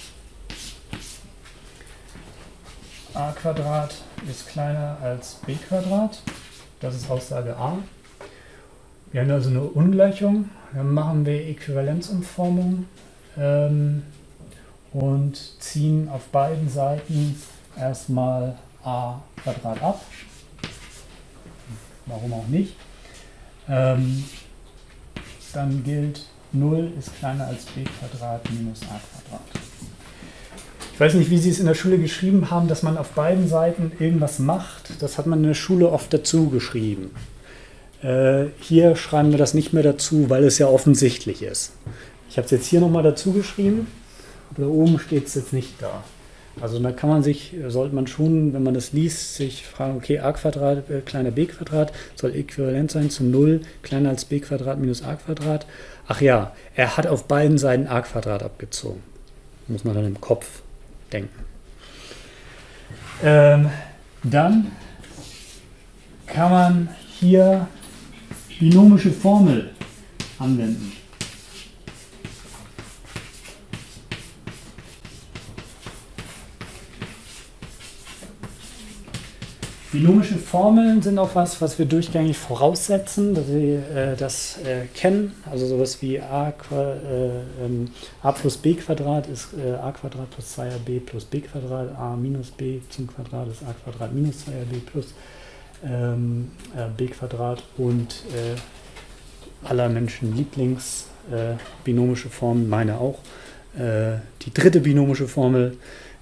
A Quadrat ist kleiner als b Quadrat. Das ist Aussage A. Wir haben also eine Ungleichung. Dann machen wir Äquivalenzumformung und ziehen auf beiden Seiten erstmal a Quadrat ab. Warum auch nicht. Dann gilt 0 ist kleiner als b Quadrat minus a Quadrat. Ich weiß nicht, wie Sie es in der Schule geschrieben haben, dass man auf beiden Seiten irgendwas macht. Das hat man in der Schule oft dazu geschrieben. Hier schreiben wir das nicht mehr dazu, weil es ja offensichtlich ist. Ich habe es jetzt hier nochmal dazu geschrieben, aber da oben steht es jetzt nicht da. Also da sollte man schon, wenn man das liest, sich fragen, okay, a Quadrat kleiner b Quadrat soll äquivalent sein zu 0 kleiner als b Quadrat minus a Quadrat. Ach ja, er hat auf beiden Seiten a Quadrat abgezogen. Muss man dann im Kopf denken. Dann kann man hier binomische Formel anwenden. Binomische Formeln sind auch was wir durchgängig voraussetzen, dass wir das kennen. Also sowas wie a plus b Quadrat ist a Quadrat plus 2ab plus b Quadrat, a minus b zum Quadrat ist a Quadrat minus 2ab plus b Quadrat und aller Menschen Lieblings binomische Formen, meine auch. Die dritte binomische Formel,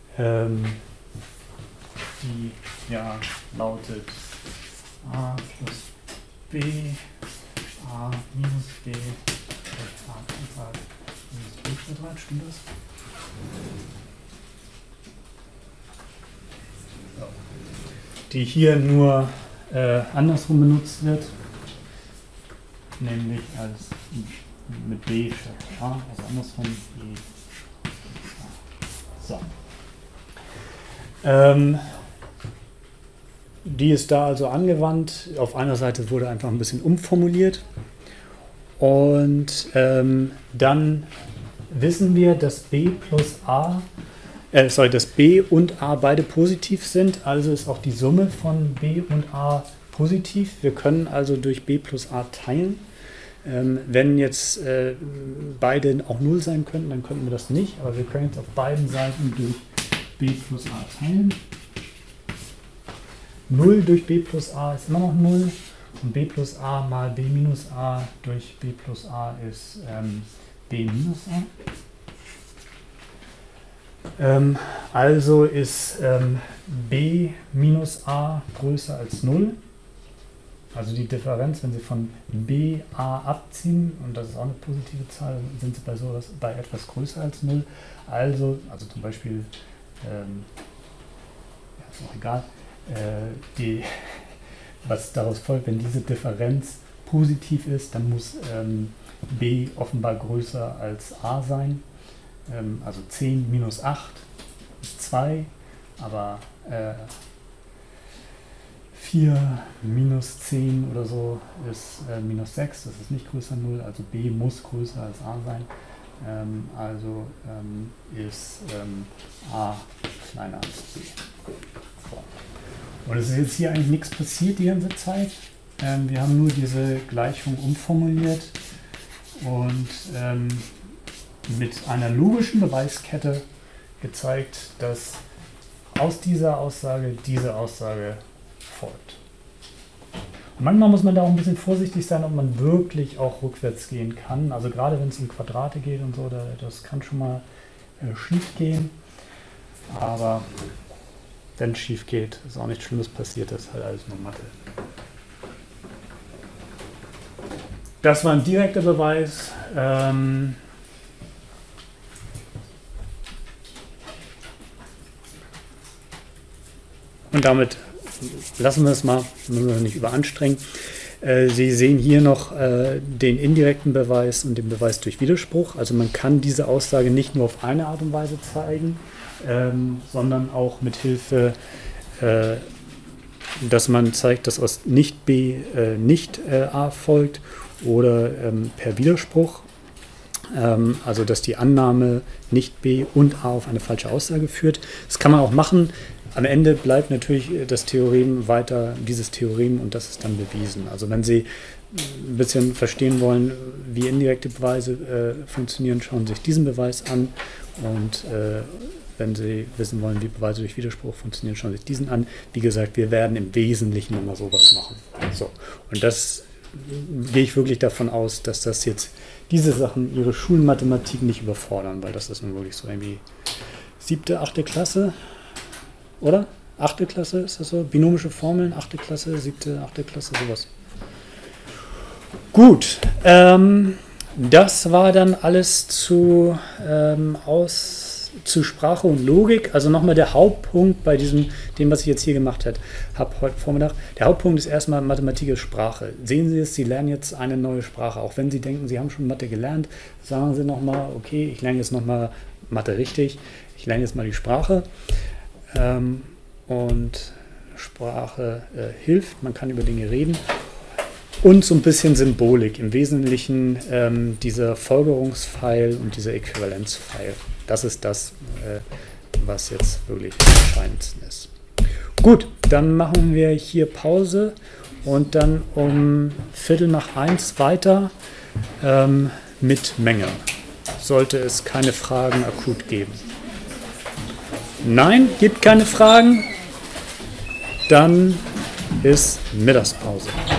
die ja lautet a plus b, a minus b durch a Quadrat minus b Quadrat, stimmt das? Die hier nur andersrum benutzt wird, nämlich als mit b statt a, also andersrum b. So. Die ist da also angewandt. Auf einer Seite wurde einfach ein bisschen umformuliert. Und dann wissen wir, dass dass b und a beide positiv sind. Also ist auch die Summe von b und a positiv. Wir können also durch b plus a teilen. Wenn jetzt beide auch 0 sein könnten, dann könnten wir das nicht. Aber wir können jetzt auf beiden Seiten durch b plus a teilen. 0 durch b plus a ist immer noch 0 und b plus a mal b minus a durch b plus a ist b minus a. Also ist b minus a größer als 0. Also die Differenz, wenn Sie von b a abziehen, und das ist auch eine positive Zahl, sind Sie bei etwas größer als 0. Also zum Beispiel, ja, ist auch egal, was daraus folgt, wenn diese Differenz positiv ist, dann muss b offenbar größer als a sein. Also 10 minus 8 ist 2, aber 4 minus 10 oder so ist minus 6, das ist nicht größer als 0, also b muss größer als a sein. Also ist a kleiner als b. So. Und es ist jetzt hier eigentlich nichts passiert die ganze Zeit. Wir haben nur diese Gleichung umformuliert und mit einer logischen Beweiskette gezeigt, dass aus dieser Aussage diese Aussage folgt. Und manchmal muss man da auch ein bisschen vorsichtig sein, ob man wirklich auch rückwärts gehen kann. Also gerade wenn es um Quadrate geht und so, das kann schon mal schief gehen. Aber wenn es schief geht, ist auch nichts Schlimmes passiert, das ist halt alles nur Mathe. Das war ein direkter Beweis. Und damit lassen wir es mal, müssen wir nicht überanstrengen. Sie sehen hier noch den indirekten Beweis und den Beweis durch Widerspruch. Also man kann diese Aussage nicht nur auf eine Art und Weise zeigen, sondern auch mit Hilfe, dass man zeigt, dass aus nicht b nicht a folgt oder per Widerspruch. Also dass die Annahme nicht b und a auf eine falsche Aussage führt. Das kann man auch machen. Am Ende bleibt natürlich das Theorem weiter, dieses Theorem, und das ist dann bewiesen. Also wenn Sie ein bisschen verstehen wollen, wie indirekte Beweise funktionieren, schauen Sie sich diesen Beweis an, und wenn Sie wissen wollen, wie Beweise durch Widerspruch funktionieren, schauen Sie sich diesen an. Wie gesagt, wir werden im Wesentlichen immer sowas machen. So. Und das gehe ich wirklich davon aus, dass das jetzt diese Sachen Ihre Schulmathematik nicht überfordern, weil das ist nun wirklich so irgendwie 7., 8. Klasse. Oder? 8. Klasse, ist das so? Binomische Formeln, 8. Klasse, 7., 8. Klasse, sowas. Gut, das war dann alles zu Sprache und Logik. Also nochmal der Hauptpunkt bei dem, was ich jetzt hier gemacht habe heute Vormittag. Der Hauptpunkt ist erstmal Mathematik ist Sprache. Sehen Sie es, Sie lernen jetzt eine neue Sprache. Auch wenn Sie denken, Sie haben schon Mathe gelernt, sagen Sie nochmal, okay, ich lerne jetzt nochmal Mathe richtig. Ich lerne jetzt mal die Sprache. Und Sprache hilft, man kann über Dinge reden. Und so ein bisschen Symbolik, im Wesentlichen dieser Folgerungspfeil und dieser Äquivalenzpfeil. Das ist das, was jetzt wirklich entscheidend ist. Gut, dann machen wir hier Pause und dann um 12:45 weiter mit Menge. Sollte es keine Fragen akut geben. Nein, gibt keine Fragen. Dann ist Mittagspause.